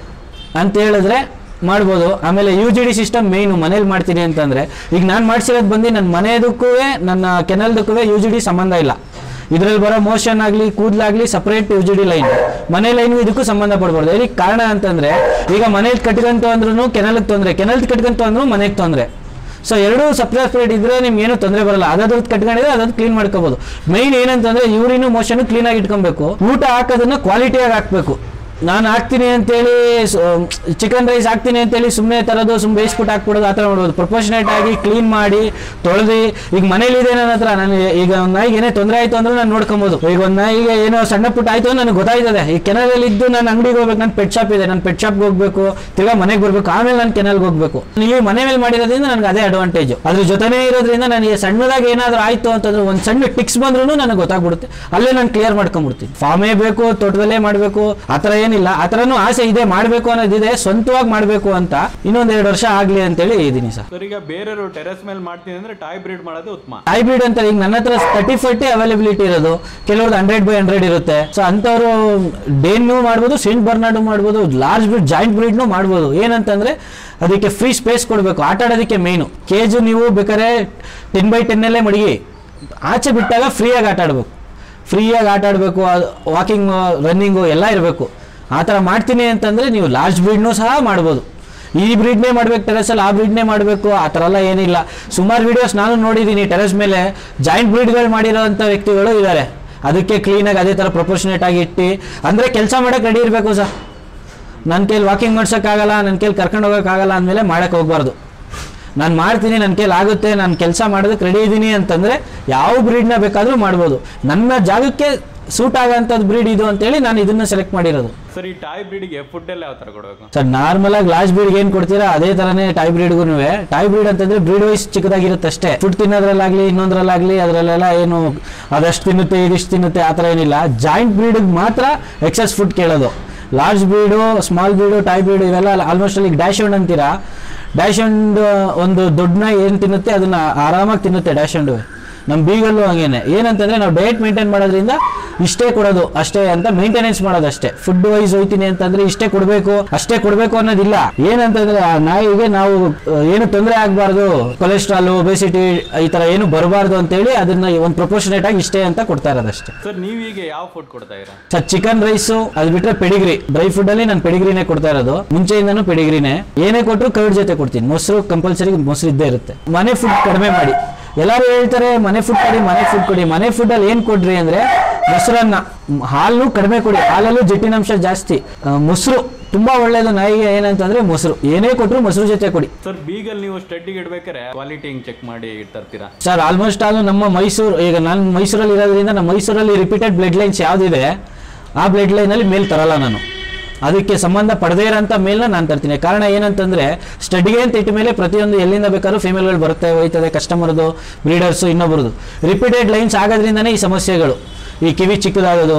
ಅಂತ ಹೇಳಿದ್ರೆ ಮಾಡ್ಬೋದು. ಆಮೇಲೆ U G D system main ಮನೇಲಿ ಮಾಡ್ತೀನಿ ಅಂತಂದರೆ, ಈಗ ನಾನು ಮಾಡಿಸಿರೋದು ಬಂದು ನನ್ನ ಮನೆಯದಕ್ಕೂ ನನ್ನ ಕೆನಲ್ದಕ್ಕೂ ಯು ಜಿ ಡಿ ಸಂಬಂಧ ಇಲ್ಲ. ಇದರಲ್ಲಿ ಬರೋ ಮೋಷನ್ ಆಗಲಿ ಕೂದಲಾಗಲಿ separate U G D line, ಮನೆ ಲೈನ್ಗೂ ಇದಕ್ಕೂ ಸಂಬಂಧ ಪಡ್ಬಾರ್ದು. ಇದಕ್ಕೆ ಕಾರಣ ಅಂತಂದರೆ ಈಗ ಮನೇಲಿ ಕಟ್ಕೊಂತ ಅಂದ್ರೂ ಕೆನಲ್ಗೆ ತೊಂದರೆ, ಕೆನಲ್ದು ಕಟ್ಕೊಂತ ಅಂದ್ರೂ ಮನೆಗೆ ತೊಂದರೆ. ಸೊ ಎರಡೂ ಸಪ್ರೇಟ್ ಸಪ್ರೇಟ್ ಇದ್ರೆ ನಿಮ್ಗೆ ಏನೂ ತೊಂದರೆ ಬರಲ್ಲ. ಅದಾದ್ರದ್ದು ಕಟ್ಕೊಂಡಿದ್ರೆ ಅದಾದ್ರು ಕ್ಲೀನ್ ಮಾಡ್ಕೋಬೋದು. ಮೈನ್ ಏನಂತಂದರೆ ಯೂರಿನು ಮೋಷನು ಕ್ಲೀನಾಗಿ ಇಟ್ಕೊಬೇಕು. ಊಟ ಹಾಕೋದನ್ನ ಕ್ವಾಲಿಟಿಯಾಗಿ ಹಾಕಬೇಕು. ನಾನು ಹಾಕ್ತೀನಿ ಅಂತೇಳಿ ಚಿಕನ್ ರೈಸ್ ಹಾಕ್ತೀನಿ ಅಂತೇಳಿ ಸುಮ್ಮನೆ ತರೋದು, ಸುಮ್ಮನೆ ಬೇಯಿಸ್ಬಿಟ್ಟು ಹಾಕ್ಬಿಡೋದು, ಆ ಥರ ಮಾಡ್ಬೋದು. ಪ್ರೊಪೋರ್ಷನೇಟ್ ಆಗಿ ಕ್ಲೀನ್ ಮಾಡಿ ತೊಳೆದು. ಈಗ ಮನೇಲಿ ಇದೆ ನನ್ನ ಹತ್ರ, ನಾನು ಈಗ ಒಂದು ನಾಯಿಗೆ ಏನೇ ತೊಂದರೆ ಆಯಿತು ಅಂದ್ರೆ ನಾನು ನೋಡ್ಕೊಬೋದು. ಈಗ ಒಂದು ನಾಯಿಗೆ ಏನೋ ಸಣ್ಣ ಪುಟ್ಟ ಆಯಿತು ಅಂದ್ರೆ ನನಗೆ ಗೊತ್ತಾಯ್ತದೆ. ಈ ಕೆನಲಲ್ಲಿ ಇದ್ದು ನಾನು ಅಂಗಡಿಗೆ ಹೋಗ್ಬೇಕು, ನನ್ನ ಪೆಟ್ ಶಾಪ್ ಇದೆ, ನಾನು ಪೆಟ್ ಶಾಪ್ಗೆ ಹೋಗ್ಬೇಕು, ತಿರ್ಗಾ ಮನೆಗೆ ಬರಬೇಕು, ಆಮೇಲೆ ನಾನು ಕೆನಲ್ಗೆ ಹೋಗ್ಬೇಕು. ನೀವು ಮನೆ ಮೇಲೆ ಮಾಡಿರೋದ್ರಿಂದ ನನಗೆ ಅದೇ ಅಡ್ವಾಂಟೇಜು. ಅದ್ರ ಜೊತೆನೇ ಇರೋದ್ರಿಂದ ನನಗೆ ಸಣ್ಣದಾಗಿ ಏನಾದರೂ ಆಯಿತು ಅಂತಂದ್ರೆ ಒಂದು ಸಣ್ಣ ಟಿಕ್ಸ್ ಬಂದ್ರೂ ನನಗೆ ಗೊತ್ತಾಗ್ಬಿಡುತ್ತೆ, ಅಲ್ಲೇ ನಾನು ಕ್ಲಿಯರ್ ಮಾಡ್ಕೊಂಡ್ಬಿಡ್ತೀನಿ. ಫಾರ್ಮೇ ಬೇಕು, ತೋಟದಲ್ಲೇ ಮಾಡಬೇಕು ಆ ಥರ ಏನಿಲ್ಲ. ಆ ಥರನೂ ಆಸೆ ಇದೆ, ಮಾಡಬೇಕು ಅನ್ನೋದಿದೆ, ಸ್ವಂತವಾಗಿ ಮಾಡಬೇಕು ಅಂತ. ಇನ್ನೊಂದ್ ಎರಡು ವರ್ಷ ಆಗ್ಲಿ ಅಂತೇಳಿ ಇದೀನಿ ಸರ್. ಈಗ ಬೇರೆಯವರು ಟೆರೆಸ್ ಮೇಲೆ ಮಾಡ್ತೀನಿ ಅಂದ್ರೆ ಟಾಯ್ ಬ್ರೀಡ್ ಮಾಡೋದು ಉತ್ತಮ. ಟಾಯ್ ಬ್ರೀಡ್ ಅಂತ ಈಗ ನನ್ನ ಹತ್ರ ತರ್ಟಿ ಫರ್ಟಿ ಅವೈಲಬಿಲಿಟಿ ಇರೋದು, ಕೆಲವ್ರದ್ದು ಹಂಡ್ರೆಡ್ ಬೈ ಹಂಡ್ರೆಡ್ ಇರುತ್ತೆ. ಸೊ ಅಂಥವ್ರು ಡೇನ್ನು ಮಾಡ್ಬೋದು, ಸೇಂಟ್ ಬರ್ನಾರ್ಡು ಮಾಡ್ಬೋದು, ಲಾರ್ಜ್ ಬ್ರೀಡ್ ಜಾಯಿಂಟ್ ಬ್ರೀಡ್ನು ಮಾಡ್ಬೋದು. ಏನಂತಂದ್ರೆ ಅದಕ್ಕೆ ಫ್ರೀ ಸ್ಪೇಸ್ ಕೊಡಬೇಕು, ಆಟ ಆಡೋದಕ್ಕೆ ಮೇಯ್ನು. ಕೇಜು ನೀವು ಬೇಕಾದ್ರೆ ಟೆನ್ ಬೈ ಟೆನ್ನಲ್ಲೇ ಮಡಗಿ, ಆಚೆ ಬಿಟ್ಟಾಗ ಫ್ರೀಯಾಗಿ ಆಟ ಆಡಬೇಕು, ಫ್ರೀಯಾಗಿ ಆಟ ಆಡಬೇಕು, ವಾಕಿಂಗ್ ರನ್ನಿಂಗು ಎಲ್ಲ ಇರಬೇಕು. ಆ ಥರ ಮಾಡ್ತೀನಿ ಅಂತಂದರೆ ನೀವು ಲಾರ್ಜ್ ಬ್ರೀಡ್ನೂ ಸಹ ಮಾಡ್ಬೋದು. ಈ ಬ್ರೀಡ್ನೇ ಮಾಡ್ಬೇಕು ಟೆರೆಸಲ್ಲಿ, ಆ ಬ್ರೀಡ್ನೇ ಮಾಡಬೇಕು ಆ ಥರ ಎಲ್ಲ ಏನಿಲ್ಲ. ಸುಮಾರು ವೀಡಿಯೋಸ್ ನಾನು ನೋಡಿದ್ದೀನಿ, ಟೆರೆಸ್ ಮೇಲೆ ಜಾಯಿಂಟ್ ಬ್ರೀಡ್ಗಳು ಮಾಡಿರೋಂಥ ವ್ಯಕ್ತಿಗಳು ಇದ್ದಾರೆ. ಅದಕ್ಕೆ ಕ್ಲೀನಾಗಿ ಅದೇ ಥರ ಪ್ರೊಪೋರ್ಷನೇಟ್ ಆಗಿ ಇಟ್ಟು, ಅಂದರೆ ಕೆಲಸ ಮಾಡೋಕ್ಕೆ ರೆಡಿ ಇರಬೇಕು ಸರ್. ನನ್ನ ಕೈಲಿ ವಾಕಿಂಗ್ ಮಾಡ್ಸೋಕ್ಕಾಗಲ್ಲ, ನನ್ನ ಕೈಲಿ ಕರ್ಕೊಂಡು ಹೋಗೋಕ್ಕಾಗಲ್ಲ ಅಂದಮೇಲೆ ಮಾಡೋಕ್ಕೆ ಹೋಗ್ಬಾರ್ದು. ನಾನು ಮಾಡ್ತೀನಿ, ನನ್ನ ಕೈಲಿ ಆಗುತ್ತೆ, ನಾನು ಕೆಲಸ ಮಾಡೋದಕ್ಕೆ ರೆಡಿ ಇದ್ದೀನಿ ಅಂತಂದರೆ ಯಾವ ಬ್ರೀಡ್ನ ಬೇಕಾದರೂ ಮಾಡ್ಬೋದು. ನನ್ನ ಜಾಗಕ್ಕೆ ಸೂಟ್ ಆಗೋಂಥದ್ದು ಬ್ರೀಡ್ ಇದು ಅಂತೇಳಿ ನಾನು ಇದನ್ನ ಸೆಲೆಕ್ಟ್ ಮಾಡಿರೋದು. ಸರ್, ಈ ಟಾಯ್ ಬ್ರೀಡ್ಗೆ ಫುಡ್ ಎಲ್ಲ ಯಾವ ಥರ ಕೊಡಬೇಕು ಸರ್? ನಾರ್ಮಲ್ ಆಗಿ ಲಾರ್ಜ್ ಬ್ರೀಡ್ಗೆ ಏನು ಕೊಡ್ತೀರಾ ಅದೇ ಥರನೇ ಟಾಯ್ ಬ್ರೀಡ್ಗೂ. ಟಾಯ್ ಬ್ರೀಡ್ ಅಂತಂದ್ರೆ ಬ್ರೀಡ್ ವೈಸ್ ಚಿಕ್ಕದಾಗಿರುತ್ತೆ ಅಷ್ಟೇ. ಫುಡ್ ತಿನ್ನೋದ್ರಲ್ಲಾಗಲಿ ಇನ್ನೊಂದ್ರಲ್ಲಾಗಲಿ ಅದರಲ್ಲೆಲ್ಲ ಏನು ಅದಷ್ಟು ತಿನ್ನುತ್ತೆ ಇದಿಷ್ಟು ತಿನ್ನುತ್ತೆ ಆ ಥರ ಏನಿಲ್ಲ. ಜಾಯಿಂಟ್ ಬ್ರೀಡ್ಗೆ ಮಾತ್ರ ಎಕ್ಸಸ್ ಫುಡ್ ಕೇಳೋದು. Large breed, small breed, toy breed ಇವೆಲ್ಲ ಆಲ್ಮೋಸ್ಟ್ ಅಲ್ಲಿ ಡ್ಯಾಶ್ ಹಂಡ್ ಅಂತೀರಾ. ಡ್ಯಾಶ್ ಹಂಡ್ ಒಂದು ದೊಡ್ಡ ನಾಯಿ ಏನು ತಿನ್ನುತ್ತೆ ಅದನ್ನ ಆರಾಮಾಗಿ ತಿನ್ನುತ್ತೆ ಡ್ಯಾಶ್ ಹಂಡು. ನಮ್ಮ ಬೀಗಲ್ಲು ಹಂಗೇನೆ. ಏನಂತಂದ್ರೆ ನಾವು ಡಯಟ್ ಮೇಂಟೈನ್ ಮಾಡೋದ್ರಿಂದ ಇಷ್ಟೇ ಕೊಡೋದು ಅಷ್ಟೇ ಅಂತ ಮೇಂಟೆನೆನ್ಸ್ ಮಾಡೋದು ಅಷ್ಟೇ. ಫುಡ್ ವೈಸ್ ಹೋಯ್ತೀನಿ ಅಂತಂದ್ರೆ ಇಷ್ಟೇ ಕೊಡಬೇಕು ಅಷ್ಟೇ ಕೊಡಬೇಕು ಅನ್ನೋದಿಲ್ಲ. ಏನಂತಂದ್ರೆ ಆ ನಾಯಿಗೆ ನಾವು ಏನು ತೊಂದರೆ ಆಗಬಾರ್ದು, ಕೊಲೆಸ್ಟ್ರಾಲ್, ಒಬೆಸಿಟಿ ಈ ತರ ಏನು ಬರಬಾರ್ದು ಅಂತೇಳಿ ಅದನ್ನ ಒಂದು ಪ್ರೊಪೋರ್ಷನೇಟ್ ಆಗಿ ಇಷ್ಟೇ ಅಂತ ಕೊಡ್ತಾ ಇರೋದಷ್ಟೇ. ಸರ್, ನೀವೀಗ ಯಾವ ಫುಡ್ ಕೊಡ್ತಾ ಇರಾ? ಸರ್, ಚಿಕನ್ ರೈಸು, ಅದು ಬಿಟ್ರೆ ಪೆಡಿಗ್ರಿ. ಡ್ರೈ ಫುಡ್ ಅಲ್ಲಿ ನಾನು ಪೆಡಿಗ್ರಿನೇ ಕೊಡ್ತಾ ಇರೋದು. ಮುಂಚೆಯಿಂದನೂ ಪೆಡಿಗ್ರಿನೇ. ಏನೇ ಕೊಟ್ಟರು ಕರ್ಡ್ ಜೊತೆ ಕೊಡ್ತೀನಿ. ಮೊಸರು ಕಂಪಲ್ಸರಿ ಮೊಸರು ಇದ್ದೇ ಇರುತ್ತೆ. ಮನೆ ಫುಡ್ ಕಡಿಮೆ ಮಾಡಿ. ಎಲ್ಲರೂ ಹೇಳ್ತಾರೆ ಮನೆ ಫುಡ್ ಕೊಡಿ ಮನೆ ಫುಡ್ ಕೊಡಿ. ಮನೆ ಫುಡ್ ಅಲ್ಲಿ ಏನ್ ಕೊಡ್ರಿ ಅಂದ್ರೆ ಮೊಸರನ್ನ, ಹಾಲು ಕಡಿಮೆ ಕೊಡಿ. ಹಾಲಲ್ಲೂ ಜಟ್ಟಿನಾಂಶ ಜಾಸ್ತಿ. ಮೊಸರು ತುಂಬಾ ಒಳ್ಳೇದು ನಾಯಿಗೆ. ಏನಂತಂದ್ರೆ ಮೊಸರು ಏನೇ ಕೊಟ್ಟರು ಮೊಸರು ಜೊತೆ ಕೊಡಿ. ಸರ್, ಬೀಗಲ್ ನೀವು ಸ್ಟಡ್ಡಿಗೆ ಇಡ್ಬೇಕಾರೆ ಕ್ವಾಲಿಟಿ ಹಿಂಗ್ ಚೆಕ್ ಮಾಡಿ ಇಡ್ತಾ ಸರ್? ಆಲ್ಮೋಸ್ಟ್ ಅದು ನಮ್ಮ ಮೈಸೂರು, ಈಗ ನಾನು ಮೈಸೂರಲ್ಲಿ ಇರೋದ್ರಿಂದ ನಮ್ಮ ಮೈಸೂರಲ್ಲಿ ರಿಪೀಟೆಡ್ ಬ್ಲಡ್ ಲೈನ್ಸ್ ಯಾವ್ದಿದೆ ಆ ಬ್ಲಡ್ ಲೈನ್ ಅಲ್ಲಿ ಮೇಲ್ ತರಲ್ಲ ನಾನು. ಅದಕ್ಕೆ ಸಂಬಂಧ ಪಡೆದೇ ಇರೋಂಥ ಮೇಲ್ನ ನಾನು ತರ್ತೀನಿ. ಕಾರಣ ಏನಂತಂದರೆ ಸ್ಟಡಿಗೆ ಅಂತ ಇಟ್ಟ ಮೇಲೆ ಪ್ರತಿಯೊಂದು ಎಲ್ಲಿಂದ ಬೇಕಾದ್ರೂ ಫಿಮೇಲ್ಗಳು ಬರುತ್ತೆ ಹೋಯ್ತದೆ, ಕಸ್ಟಮರ್ದು, ಬ್ರೀಡರ್ಸು, ಇನ್ನೊಬ್ರದ್ದು ರಿಪೀಟೆಡ್ ಲೈನ್ಸ್ ಆಗೋದ್ರಿಂದನೇ ಈ ಸಮಸ್ಯೆಗಳು. ಈ ಕಿವಿ ಚಿಕ್ಕದಾಗೋದು,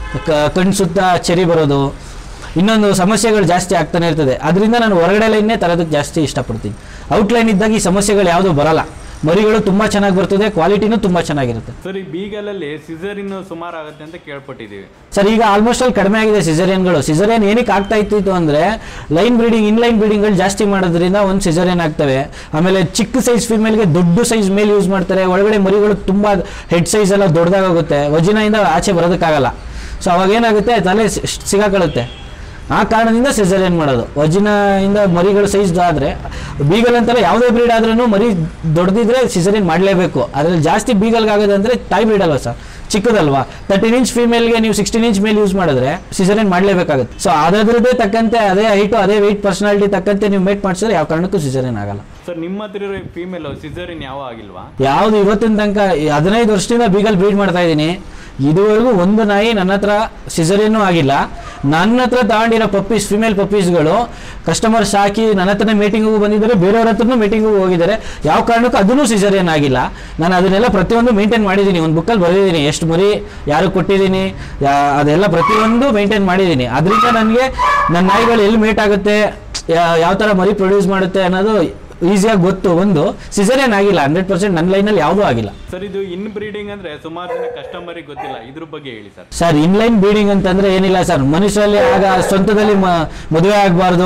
ಕಣ್ಣು ಸುತ್ತ ಚೆರಿ ಬರೋದು, ಇನ್ನೊಂದು ಸಮಸ್ಯೆಗಳು ಜಾಸ್ತಿ ಆಗ್ತಾನೆ ಇರ್ತದೆ. ಅದರಿಂದ ನಾನು ಹೊರಗಡೆ ಲೈನ್ನೇ ತರೋದಕ್ಕೆ ಜಾಸ್ತಿ ಇಷ್ಟಪಡ್ತೀನಿ. ಔಟ್ಲೈನ್ ಇದ್ದಾಗ ಈ ಸಮಸ್ಯೆಗಳು ಯಾವುದೂ ಬರಲ್ಲ. ಮರಿಗಳು ತುಂಬ ಚೆನ್ನಾಗಿ ಬರ್ತದೆ, ಕ್ವಾಲಿಟಿನೂ ತುಂಬ ಚೆನ್ನಾಗಿರುತ್ತೆ. ಸರ್ ಈ ಬೀಗಲಲ್ಲಿ ಸಿಸರಿನ್ ಸುಮಾರು ಆಗುತ್ತೆ ಅಂತ ಕೇಳ್ಪಟ್ಟಿದ್ದೀವಿ ಸರ್. ಈಗ ಆಲ್ಮೋಸ್ಟ್ ಅಲ್ಲಿ ಕಡಿಮೆ ಆಗಿದೆ ಸಿಸರಿಯನ್ಗಳು. ಸಿಸರಿಯನ್ ಏನಕ್ಕೆ ಆಗ್ತಾ ಇತ್ತು ಅಂದರೆ ಲೈನ್ ಬ್ರೀಡಿಂಗ್, ಇನ್ಲೈನ್ ಬ್ರೀಡಿಂಗ್ಗಳು ಜಾಸ್ತಿ ಮಾಡೋದ್ರಿಂದ ಒಂದು ಸಿಸರಿಯನ್ ಆಗ್ತವೆ. ಆಮೇಲೆ ಚಿಕ್ಕ ಸೈಜ್ ಫಿಮೇಲ್ಗೆ ದೊಡ್ಡ ಸೈಜ್ ಮೇಲ್ ಯೂಸ್ ಮಾಡ್ತಾರೆ. ಒಳಗಡೆ ಮರಿಗಳು ತುಂಬ ಹೆಡ್ ಸೈಜ್ ಎಲ್ಲ ದೊಡ್ಡದಾಗುತ್ತೆ, ವಜಿನಾಯಿಂದ ಆಚೆ ಬರೋದಕ್ಕಾಗಲ್ಲ. ಸೊ ಅವಾಗ ಏನಾಗುತ್ತೆ, ತಲೆ ಸಿಗಾಕೊಳ್ಳುತ್ತೆ. ಆ ಕಾರಣದಿಂದ ಸಿಸರಿಯನ್ ಮಾಡೋದು. ವಜಿನಿಂದ ಮರಿಗಳ ಸೈಜ್ ಆದರೆ ಬೀಗಲ್ ಅಂತಾರೆ, ಯಾವುದೇ ಬ್ರೀಡ್ ಆದ್ರೂ ಮರಿ ದೊಡ್ಡದಿದ್ರೆ ಸಿಸರಿಯನ್ ಮಾಡಲೇಬೇಕು. ಅದರಲ್ಲಿ ಜಾಸ್ತಿ ಬೀಗಲ್ಗಾಗೋದಂದರೆ ತಾಯಿ ಬ್ರೀಡ್ ಅಲ್ವಾ ಸರ್, ಚಿಕ್ಕದಲ್ವಾ. ತರ್ಟೀನ್ ಇಂಚ್ ಫೀಮೇಲ್ಗೆ ನೀವು ಸಿಕ್ಸ್ಟೀನ್ ಇಂಚ್ ಮೇಲೆ ಯೂಸ್ ಮಾಡಿದ್ರೆ ಸಿಸರಿಯನ್ ಮಾಡಲೇಬೇಕಾಗುತ್ತೆ. ಸೊ ಅದರದ್ದೇ ತಕ್ಕಂತೆ, ಅದೇ ಹೈಟು, ಅದೇ ವೆಯ್ಟ್, ಪರ್ಸನಾಲಿಟಿ ತಕ್ಕಂತೆ ನೀವು ಮೇಟ್ ಮಾಡಿಸಿದ್ರೆ ಯಾವ ಕಾರಣಕ್ಕೂ ಸಿಸರಿಯನ್ ಆಗಲ್ಲ. ಸರ್ ನಿಮ್ಮ ಹತ್ರ ಇರೋ ಫೀಮೇಲ್ ಸಿಸರಿನ್ ಯಾವ ಆಗಿಲ್ವಾ? ಯಾವುದು ಇವತ್ತಿನ ತನಕ ಹದಿನೈದು ವರ್ಷದಿಂದ ಬೀಗಲ್ ಬ್ರೀಡ್ ಮಾಡ್ತಾ ಇದ್ದೀನಿ, ಇದುವರೆಗೂ ಒಂದು ನಾಯಿ ನನ್ನ ಹತ್ರ ಸಿಸರಿಯನ್ನೂ ಆಗಿಲ್ಲ. ನನ್ನ ಹತ್ರ ತಗೊಂಡಿರೋ ಪಪ್ಪೀಸ್, ಫಿಮೇಲ್ ಪಪ್ಪೀಸ್ಗಳು ಕಸ್ಟಮರ್ ಸಾಕಿ ನನ್ನ ಹತ್ರನೇ ಮೀಟಿಂಗಿಗೂ ಬಂದಿದ್ದಾರೆ, ಬೇರೆಯವ್ರ ಹತ್ರನೂ ಮೀಟಿಂಗಿಗೂ ಹೋಗಿದ್ದಾರೆ. ಯಾವ ಕಾರಣಕ್ಕೂ ಅದನ್ನೂ ಸಿಸರಿಯನ್ ಆಗಿಲ್ಲ. ನಾನು ಅದನ್ನೆಲ್ಲ ಪ್ರತಿಯೊಂದು ಮೇಂಟೈನ್ ಮಾಡಿದ್ದೀನಿ, ಒಂದು ಬುಕ್ಕಲ್ಲಿ ಬರೆದಿದ್ದೀನಿ, ಎಷ್ಟು ಮರಿ ಯಾರು ಕೊಟ್ಟಿದ್ದೀನಿ, ಅದೆಲ್ಲ ಪ್ರತಿಯೊಂದು ಮೇಂಟೈನ್ ಮಾಡಿದ್ದೀನಿ. ಅದರಿಂದ ನನಗೆ ನನ್ನ ನಾಯಿಗಳು ಎಲ್ಲಿ ಮೇಟ್ ಆಗುತ್ತೆ, ಯಾವ ಥರ ಮರಿ ಪ್ರೊಡ್ಯೂಸ್ ಮಾಡುತ್ತೆ ಅನ್ನೋದು ಈಸಿಯಾಗಿ ಗೊತ್ತು. ಒಂದು ಸಿಸರಿಯನ್ ಆಗಿಲ್ಲ, ಹಂಡ್ರೆಡ್ ಪರ್ಸೆಂಟ್ ನನ್ನ ಲೈನಲ್ಲಿ ಯಾವುದೂ ಆಗಿಲ್ಲ. ಸರ್ ಇದು ಇನ್ ಬ್ರೀಡಿಂಗ್ ಅಂದ್ರೆ ಸುಮಾರು ಜನ ಕಸ್ಟಮರಿಗೆ ಗೊತ್ತಿಲ್ಲ, ಇದ್ರ ಬಗ್ಗೆ ಹೇಳಿ ಸರ್. ಸರ್ ಇನ್ಲೈನ್ ಬ್ರೀಡಿಂಗ್ ಅಂತಂದ್ರೆ ಏನಿಲ್ಲ ಸರ್, ಮನುಷ್ಯರಲ್ಲಿ ಆಗ ಸ್ವಂತದಲ್ಲಿ ಮದುವೆ ಆಗಬಾರ್ದು,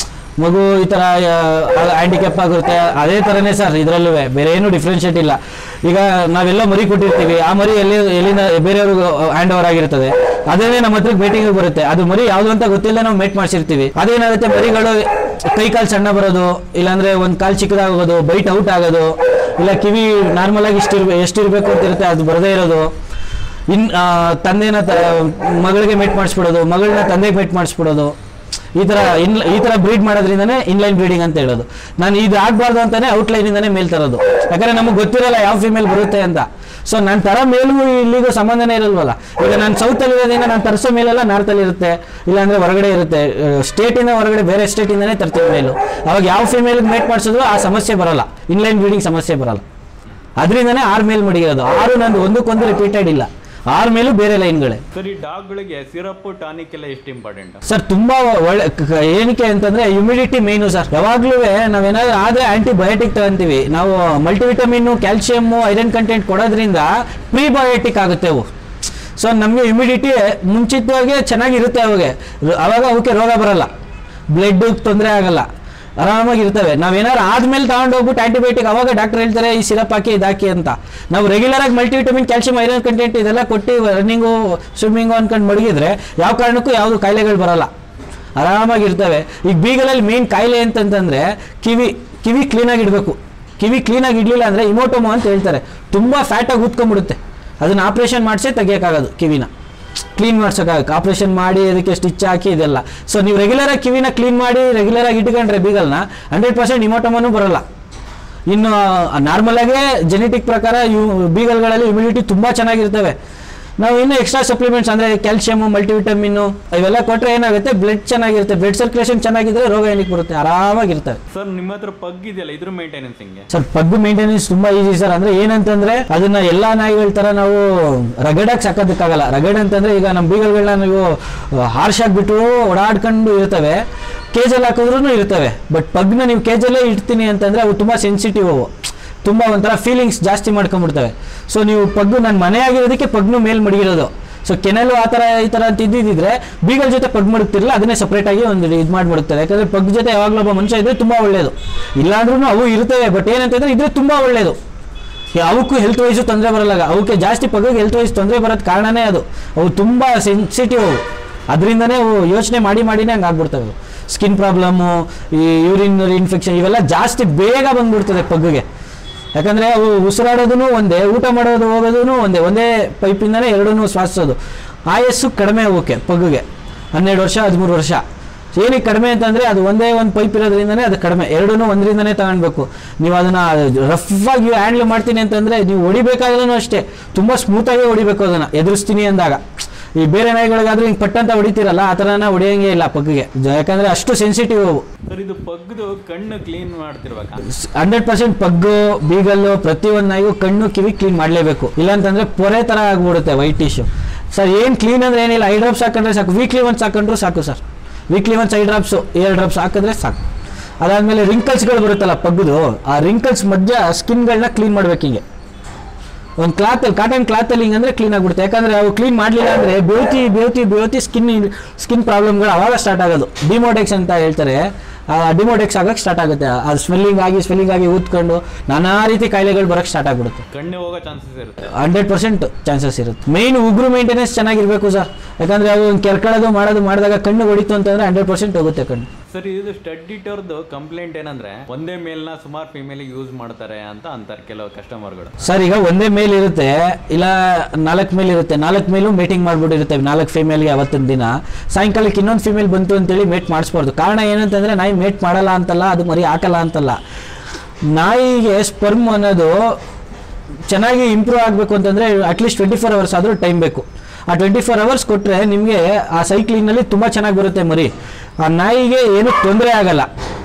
ಮಗು ಈ ಥರ ಹ್ಯಾಂಡಿಕ್ಯಾಪ್ ಆಗಿರುತ್ತೆ, ಅದೇ ಥರನೇ ಸರ್ ಇದರಲ್ಲೂ, ಬೇರೆ ಏನೂ ಡಿಫ್ರೆನ್ಷಿಯೇಟ್ ಇಲ್ಲ. ಈಗ ನಾವೆಲ್ಲ ಮರಿ ಕೊಟ್ಟಿರ್ತೀವಿ, ಆ ಮರಿ ಎಲ್ಲಿ ಎಲ್ಲಿಂದ ಬೇರೆಯವ್ರಿಗೆ ಹ್ಯಾಂಡ್ ಓವರ್ ಆಗಿರ್ತದೆ, ಅದೇನೇ ನಮ್ಮ ಹತ್ರಕ್ಕೆ ಮೀಟಿಂಗ್ ಬರುತ್ತೆ. ಅದು ಮರಿ ಯಾವುದು ಅಂತ ಗೊತ್ತಿಲ್ಲ, ನಾವು ಮೇಟ್ ಮಾಡಿಸಿರ್ತೀವಿ. ಅದೇನಾಗುತ್ತೆ, ಮರಿಗಳು ಕೈ ಕಾಲು ಸಣ್ಣ ಬರೋದು, ಇಲ್ಲಾಂದ್ರೆ ಒಂದು ಕಾಲು ಚಿಕ್ಕದಾಗೋದು, ಬೈಟ್ ಔಟ್ ಆಗೋದು, ಇಲ್ಲ ಕಿವಿ ನಾರ್ಮಲ್ ಆಗಿ ಇಷ್ಟಿರ್ಬೇಕು ಎಷ್ಟಿರಬೇಕು ಅಂತ ಇರುತ್ತೆ ಅದು ಬರದೇ ಇರೋದು, ಇನ್ ತಂದೆನ ಮಗಳಿಗೆ ಮೇಟ್ ಮಾಡಿಸ್ಬಿಡೋದು, ಮಗಳನ್ನ ತಂದೆಗೆ ಮೇಟ್ ಮಾಡಿಸ್ಬಿಡೋದು, ಈ ಥರ ಇನ್ ಈ ಥರ ಬ್ರೀಡ್ ಮಾಡೋದ್ರಿಂದನೇ ಇನ್ಲೈನ್ ಬ್ರೀಡಿಂಗ್ ಅಂತ ಹೇಳೋದು. ನಾನು ಇದು ಆಗಬಾರ್ದು ಅಂತಾನೆ ಔಟ್ಲೈನಿಂದನೇ ಮೇಲ್ ತರೋದು, ಯಾಕಂದರೆ ನಮಗೆ ಗೊತ್ತಿರಲ್ಲ ಯಾವ ಫಿಮೇಲ್ ಬರುತ್ತೆ ಅಂತ. ಸೊ ನಾನು ತರ ಮೇಲಿಗೂ ಇಲ್ಲಿಗೂ ಸಂಬಂಧನೇ ಇರಲ್ವಲ್ಲ. ಈಗ ನಾನು ಸೌತಲ್ಲಿ ಇರೋದ್ರಿಂದ ನಾನು ತರಿಸೋ ಮೇಲೆಲ್ಲ ನಾರ್ತಲ್ಲಿ ಇರುತ್ತೆ, ಇಲ್ಲಾಂದರೆ ಹೊರಗಡೆ ಇರುತ್ತೆ. ಸ್ಟೇಟಿಂದ ಹೊರಗಡೆ ಬೇರೆ ಸ್ಟೇಟಿಂದನೇ ತರ್ತೀವಿ ಮೇಲು. ಅವಾಗ ಯಾವ ಫಿಮೇಲ್ಗೆ ಮೇಟ್ ಮಾಡಿಸಿದ್ರು ಆ ಸಮಸ್ಯೆ ಬರೋಲ್ಲ, ಇನ್ಲೈನ್ ಬ್ರೀಡಿಂಗ್ ಸಮಸ್ಯೆ ಬರೋಲ್ಲ. ಅದರಿಂದನೇ ಆರು ಮೇಲ್ ಮಡಿಯೋದು. ಆರು ನಂದು ಒಂದಕ್ಕೊಂದು ರಿಪೀಟೆಡ್ ಇಲ್ಲ, ಆರು ಮೇಲೂ ಬೇರೆ ಲೈನ್ಗಳೇ. ಸರ್ ಈ ಡಾಗ್ಗಳಿಗೆ ಸಿರಪ್ ಟಾನಿಕ್ ಎಲ್ಲ ಎಷ್ಟು ಇಂಪಾರ್ಟೆಂಟ್ ಸರ್? ತುಂಬಾ ಒಳ್ಳೆ ಏನಕ್ಕೆ ಅಂತಂದ್ರೆ ಹ್ಯುಮಿಡಿಟಿ ಮೇನು ಸರ್. ಯಾವಾಗ್ಲೂ ನಾವೇನಾದ್ರೂ ಆದ್ರೆ ಆಂಟಿಬಯೋಟಿಕ್ ತಗೊಂತೀವಿ ನಾವು. ಮಲ್ಟಿವಿಟಮಿನ್, ಕ್ಯಾಲ್ಸಿಯಮ್, ಐರನ್ ಕಂಟೆಂಟ್ ಕೊಡೋದ್ರಿಂದ ಪ್ರೀಬಯೋಟಿಕ್ ಆಗುತ್ತೆ ಅವು. ಸೊ ನಮಗೆ ಹ್ಯುಮಿಡಿಟಿ ಮುಂಚಿತವಾಗಿ ಚೆನ್ನಾಗಿರುತ್ತೆ ಅವಾಗ, ಅವಾಗ ಅವಕ್ಕೆ ರೋಗ ಬರಲ್ಲ, ಬ್ಲಡ್ ತೊಂದರೆ ಆಗಲ್ಲ, ಆರಾಮಾಗಿರ್ತವೆ. ನಾವೇನಾದ್ರು ಆದ್ಮೇಲೆ ತಗೊಂಡು ಹೋಗ್ಬಿಟ್ಟು ಆಂಟಿಬಯೋಟಿಕ್ ಅವಾಗ ಡಾಕ್ಟರ್ ಹೇಳ್ತಾರೆ ಈ ಸಿರಪ್ ಹಾಕಿ ಇದಾಕಿ ಅಂತ. ನಾವು ರೆಗ್ಯುಲರ್ ಆಗಿ ಮಲ್ಟಿವಿಟಮಿನ್, ಕ್ಯಾಲ್ಸಿಯಂ, ಐರನ್ ಕಂಟೆಂಟ್ ಇದೆಲ್ಲ ಕೊಟ್ಟು ರನ್ನಿಂಗು, ಸ್ವಿಮ್ಮಿಂಗು ಅನ್ಕೊಂಡು ಮಡಗಿದ್ರೆ ಯಾವ ಕಾರಣಕ್ಕೂ ಯಾವುದು ಕಾಯಿಲೆಗಳು ಬರಲ್ಲ, ಆರಾಮಾಗಿರ್ತವೆ. ಈಗ ಬೀಗಲಲ್ಲಿ ಮೇನ್ ಕಾಯಿಲೆ ಅಂತಂತಂದರೆ ಕಿವಿ ಕಿವಿ ಕ್ಲೀನಾಗಿ ಇಡಬೇಕು. ಕಿವಿ ಕ್ಲೀನಾಗಿ ಇಡಲಿಲ್ಲ ಅಂದರೆ ಇಮೋಟೋಮೋ ಅಂತ ಹೇಳ್ತಾರೆ, ತುಂಬ ಫ್ಯಾಟಾಗಿ ಊದ್ಕೊಂಡ್ಬಿಡುತ್ತೆ. ಅದನ್ನು ಆಪ್ರೇಷನ್ ಮಾಡಿಸೇ ತೆಗಿಯೋಕ್ಕಾಗೋದು, ಕಿವಿನ ಕ್ಲೀನ್ ಮಾಡ್ಸೋಕ್ಕಾಗಕ್ಕೆ ಆಪ್ರೇಷನ್ ಮಾಡಿ ಅದಕ್ಕೆ ಸ್ಟಿಚ್ ಹಾಕಿ ಇದೆಲ್ಲ. ಸೊ ನೀವು ರೆಗ್ಯುಲರಾಗಿ ಕಿವಿನ ಕ್ಲೀನ್ ಮಾಡಿ ರೆಗ್ಯುಲರಾಗಿ ಇಟ್ಕೊಂಡ್ರೆ ಬೀಗಲ್ನ ಹಂಡ್ರೆಡ್ ಪರ್ಸೆಂಟ್ ಇಮೋಟೋಮೋನು ಬರೋಲ್ಲ. ಇನ್ನು ನಾರ್ಮಲಾಗೇ ಜೆನೆಟಿಕ್ ಪ್ರಕಾರ ಇವು ಬೀಗಲ್ಗಳಲ್ಲಿ ಇಮ್ಯುನಿಟಿ ತುಂಬ ಚೆನ್ನಾಗಿರ್ತವೆ. ನಾವು ಇನ್ನೂ ಎಕ್ಸ್ಟ್ರಾ ಸಪ್ಲಿಮೆಂಟ್ಸ್ ಅಂದರೆ ಕ್ಯಾಲ್ಸಿಯಮು, ಮಲ್ಟಿವಿಟಮಿನ್ನು ಇವೆಲ್ಲ ಕೊಟ್ಟರೆ ಏನಾಗುತ್ತೆ, ಬ್ಲಡ್ ಚೆನ್ನಾಗಿರುತ್ತೆ, ಬ್ಲಡ್ ಸರ್ಕ್ಯುಲೇಷನ್ ಚೆನ್ನಾಗಿದ್ರೆ ರೋಗ ಏನಕ್ಕೆ ಬರುತ್ತೆ, ಆರಾಮಾಗಿರ್ತವೆ. ಸರ್ ನಿಮ್ಮ ಹತ್ರ ಪಗ್ ಇದೆಯಲ್ಲ, ಇದ್ರ ಮೇಂಟೆನೆನ್ಸ್ ಹೆಂಗೆ ಸರ್? ಪಗ್ ಮೇಂಟೆನೆನ್ಸ್ ತುಂಬ ಈಸಿ ಸರ್. ಅಂದರೆ ಏನಂತಂದರೆ ಅದನ್ನ ಎಲ್ಲ ನಾಯಿಗಳ ಥರ ನಾವು ರಗಡಾಗಿ ಸಾಕೋದಕ್ಕಾಗಲ್ಲ. ರಗಡ್ ಅಂತಂದರೆ ಈಗ ನಮ್ಮ ಬೀಗಲ್ಗಳನ್ನ ನೀವು ಹಾರ್ಶ್ ಆಗಿಬಿಟ್ಟು ಓಡಾಡ್ಕೊಂಡು ಇರ್ತವೆ, ಕೇಜಲ್ಲಿ ಹಾಕಿದ್ರೂ ಇರ್ತವೆ. ಬಟ್ ಪಗ್ನ ನೀವು ಕೇಜಲ್ಲೇ ಇಡ್ತೀನಿ ಅಂತಂದರೆ ಅವು ತುಂಬ ಸೆನ್ಸಿಟಿವ್, ಅವು ತುಂಬ ಒಂಥರ ಫೀಲಿಂಗ್ಸ್ ಜಾಸ್ತಿ ಮಾಡ್ಕೊಂಡ್ಬಿಡ್ತವೆ. ಸೊ ನೀವು ಪಗ್ಗು ನನ್ನ ಮನೆ ಆಗಿರೋದಕ್ಕೆ ಪಗ್ನು ಮೇಲ್ ಮಡಗಿರೋದು. ಸೊ ಕೆನಲು ಆ ಥರ ಈ ಥರ ಅಂತ ಇದ್ದಿದ್ರೆ ಬೀಗಲ್ ಜೊತೆ ಪಗ್ ಮಡಗ್ತಿರಲ್ಲ, ಅದನ್ನೇ ಸಪ್ರೇಟಾಗಿ ಒಂದು ಇದು ಮಾಡಿಬಿಡುತ್ತದೆ. ಯಾಕಂದರೆ ಪಗ್ ಜೊತೆ ಯಾವಾಗಲೂ ಒಬ್ಬ ಮನುಷ್ಯ ಇದ್ದರೆ ತುಂಬ ಒಳ್ಳೆಯದು. ಇಲ್ಲಾಂದ್ರೂ ಅವು ಇರ್ತವೆ, ಬಟ್ ಏನಂತಂದರೆ ಇದ್ರೆ ತುಂಬ ಒಳ್ಳೆಯದು. ಅವಕ್ಕೂ ಹೆಲ್ತ್ ವೈಸು ತೊಂದರೆ ಬರಲ್ಲ. ಅವಕ್ಕೆ ಜಾಸ್ತಿ ಪಗ್ಗಿಗೆ ಹೆಲ್ತ್ ವೈಸ್ ತೊಂದರೆ ಬರೋದು ಕಾರಣನೇ ಅದು, ಅವು ತುಂಬ ಸೆನ್ಸಿಟಿವ್ ಅವು. ಅದರಿಂದನೇ ಅವು ಯೋಚನೆ ಮಾಡಿ ಮಾಡಿನೇ ಹಂಗೆ ಆಗ್ಬಿಡ್ತವೆ. ಸ್ಕಿನ್ ಪ್ರಾಬ್ಲಮ್ಮು, ಈ ಯೂರಿನರಿ ಇನ್ಫೆಕ್ಷನ್ ಇವೆಲ್ಲ ಜಾಸ್ತಿ ಬೇಗ ಬಂದ್ಬಿಡ್ತದೆ ಪಗ್ಗಿಗೆ. ಯಾಕಂದರೆ ಅವು ಉಸಿರಾಡೋದೂ ಒಂದೇ, ಊಟ ಮಾಡೋದು ಹೋಗೋದೂ ಒಂದೇ, ಒಂದೇ ಪೈಪಿಂದನೇ ಎರಡೂ ಶ್ವಾಸಿಸೋದು. ಆಯಸ್ಸು ಕಡಿಮೆ ಅವಕ್ಕೆ ಪಗ್ಗಿಗೆ, ಹನ್ನೆರಡು ವರ್ಷ ಹದಿಮೂರು ವರ್ಷ. ಏನಕ್ಕೆ ಕಡಿಮೆ ಅಂತಂದರೆ ಅದು ಒಂದೇ ಒಂದು ಪೈಪ್ ಇರೋದ್ರಿಂದನೇ ಅದು ಕಡಿಮೆ, ಎರಡೂ ಒಂದರಿಂದನೇ ತಗೊಳ್ಬೇಕು. ನೀವು ಅದನ್ನು ರಫಾಗಿ ಹ್ಯಾಂಡ್ಲ್ ಮಾಡ್ತೀನಿ ಅಂತಂದರೆ ನೀವು ಹೊಡಿಬೇಕಾದ್ರೂ ಅಷ್ಟೇ ತುಂಬ ಸ್ಮೂತಾಗಿ ಹೊಡಿಬೇಕು. ಅದನ್ನು ಎದುರಿಸ್ತೀನಿ ಅಂದಾಗ ಈ ಬೇರೆ ನಾಯಿಗಳಿಗಾದ್ರೂ ಹಿಂಗೆ ಪಟ್ಟಂತ ಹೊಡಿತೀರಲ್ಲ ಆ ಥರನ ಹೊಡಿಯೋಂಗೆ ಇಲ್ಲ ಪಗ್ಗಿಗೆ, ಯಾಕಂದ್ರೆ ಅಷ್ಟು ಸೆನ್ಸಿಟಿವ್ ಅವು. ಸರ್ ಇದು ಪಗ್ದು ಕಣ್ಣು ಕ್ಲೀನ್ ಮಾಡ್ತಿರ್ಬೇಕಾ? ಹಂಡ್ರೆಡ್ ಪರ್ಸೆಂಟ್ ಪಗ್ಗು ಬೀಗಲ್ಲು ಪ್ರತಿಯೊಂದು ನಾಯಿಗೂ ಕಣ್ಣು ಕಿವಿ ಕ್ಲೀನ್ ಮಾಡಲೇಬೇಕು, ಇಲ್ಲಾಂತಂದ್ರೆ ಪೊರೆ ಥರ ಆಗ್ಬಿಡುತ್ತೆ ವೈಟ್ ಟಿಶ್ಯೂ. ಸರ್ ಏನು ಕ್ಲೀನ್ ಅಂದ್ರೆ ಏನಿಲ್ಲ, ಐ ಡ್ರಾಪ್ಸ್ ಹಾಕೊಂಡ್ರೆ ಸಾಕು, ವೀಕ್ಲಿ ಒನ್ಸ್ ಹಾಕೊಂಡ್ರು ಸಾಕು sir. Weekly once eye drops ಏಳು ಡ್ರಾಪ್ಸ್ ಹಾಕಿದ್ರೆ ಸಾಕು. ಅದಾದಮೇಲೆ ರಿಂಕಲ್ಸ್ಗಳು ಬರುತ್ತಲ್ಲ ಪಗ್ಗುದು, ಆ ರಿಂಕಲ್ಸ್ ಮಧ್ಯ ಸ್ಕಿನ್ಗಳನ್ನ ಕ್ಲೀನ್ ಮಾಡ್ಬೇಕು ಹಿಂಗೆ ಒಂದು ಕ್ಲಾತಲ್ಲಿ, ಕಾಟನ್ ಕ್ಲಾತಲ್ಲಿ ಹಿಂಗಂದ್ರೆ ಕ್ಲೀನ್ ಆಗಿಬಿಡುತ್ತೆ. ಯಾಕಂದರೆ ಅವು ಕ್ಲೀನ್ ಮಾಡಲಿಲ್ಲ ಅಂದರೆ ಬೇವತಿ ಬೇವತಿ ಬೇವತಿ ಸ್ಕಿನ್ ಸ್ಕಿನ್ ಪ್ರಾಬ್ಲಮ್ಗಳು ಅವಾಗ ಸ್ಟಾರ್ಟ್ ಆಗೋದು. ಡಿಮೋಡೆಕ್ಸ್ ಅಂತ ಹೇಳ್ತಾರೆ, ಡಿಮೋಡೆಕ್ಸ್ ಆಗೋಕ್ಕೆ ಸ್ಟಾರ್ಟ್ ಆಗುತ್ತೆ. ಅದು ಸ್ಮೆಲ್ಲಿಂಗ್ ಆಗಿ ಸ್ಮೆಲ್ಲಿಂಗ್ ಆಗಿ ಊದ್ಕೊಂಡು ನಾನಾ ರೀತಿ ಕಾಯಿಲೆಗಳು ಬರೋಕ್ಕೆ ಸ್ಟಾರ್ಟ್ ಆಗಿಬಿಡುತ್ತೆ. ಕಣ್ಣು ಹೋಗೋ ಚಾನ್ಸಸ್ ಇರುತ್ತೆ, ಹಂಡ್ರೆಡ್ ಪರ್ಸೆಂಟ್ ಚಾನ್ಸಸ್ ಇರುತ್ತೆ. ಮೇಯ್ನ್ ಉಗುರು ಮೇಂಟೆನೆನ್ಸ್ ಚೆನ್ನಾಗಿರಬೇಕು ಸರ್, ಯಾಕಂದರೆ ಅವು ಕೆರ್ಕೊಳ್ಳೋದು ಮಾಡೋದು ಮಾಡಿದಾಗ ಕಣ್ಣು ಹೊಡಿತು ಅಂತಂದರೆ ಹಂಡ್ರೆಡ್ ಪರ್ಸೆಂಟ್ ಹೋಗುತ್ತೆ ಕಣ್ಣು. ಸರ್ ಇದು ಸ್ಟಡ್ ಡಿಟೋರ್ದು ಕಂಪ್ಲೇಂಟ್ ಏನಂದ್ರೆ ಒಂದೇ ಮೇಲ್ನ ಸುಮಾರು ಫಿಮೇಲ್ ಯೂಸ್ ಮಾಡ್ತಾರೆ ಅಂತ ಅಂತಾರೆ ಕೆಲವು ಕಸ್ಟಮರ್ಗಳು. ಸರ್ ಈಗ ಒಂದೇ ಮೇಲ್ ಇರುತ್ತೆ, ಇಲ್ಲ ನಾಲ್ಕು ಮೇಲ್ ಇರುತ್ತೆ, ನಾಲ್ಕು ಮೇಲು ಮೇಟಿಂಗ್ ಮಾಡ್ಬಿಟ್ಟಿರುತ್ತೆ ನಾಲ್ಕು ಫಿಮೇಲ್ಗೆ ಅವತ್ತಿನ ದಿನ. ಸಾಯಂಕಾಲಕ್ಕೆ ಇನ್ನೊಂದು ಫಿಮೇಲ್ ಬಂತು ಅಂತೇಳಿ ಮೇಟ್ ಮಾಡಿಸ್ಬಾರ್ದು. ಕಾರಣ ಏನಂತಂದರೆ ನಾಯಿ ಮೇಟ್ ಮಾಡಲ್ಲ ಅಂತಲ್ಲ, ಅದು ಮರಿ ಹಾಕಲ್ಲ ಅಂತಲ್ಲ. ನಾಯಿಗೆ ಸ್ಪರ್ಮ್ ಅನ್ನೋದು ಚೆನ್ನಾಗಿ ಇಂಪ್ರೂವ್ ಆಗಬೇಕು ಅಂತಂದರೆ ಅಟ್ಲೀಸ್ಟ್ ಟ್ವೆಂಟಿ ಫೋರ್ ಅವರ್ಸ್ ಆದರೂ ಟೈಮ್ ಬೇಕು. ಆ ಟ್ವೆಂಟಿ ಫೋರ್ ಅವರ್ಸ್ ಕೊಟ್ಟರೆ ನಿಮಗೆ ಆ ಸೈಕ್ಲಿಂಗ್ನಲ್ಲಿ ತುಂಬ ಚೆನ್ನಾಗಿ ಬರುತ್ತೆ ಮರಿ. ಆ ನಾಯಿಗೆ ಏನೂ ತೊಂದರೆ ಆಗಲ್ಲ,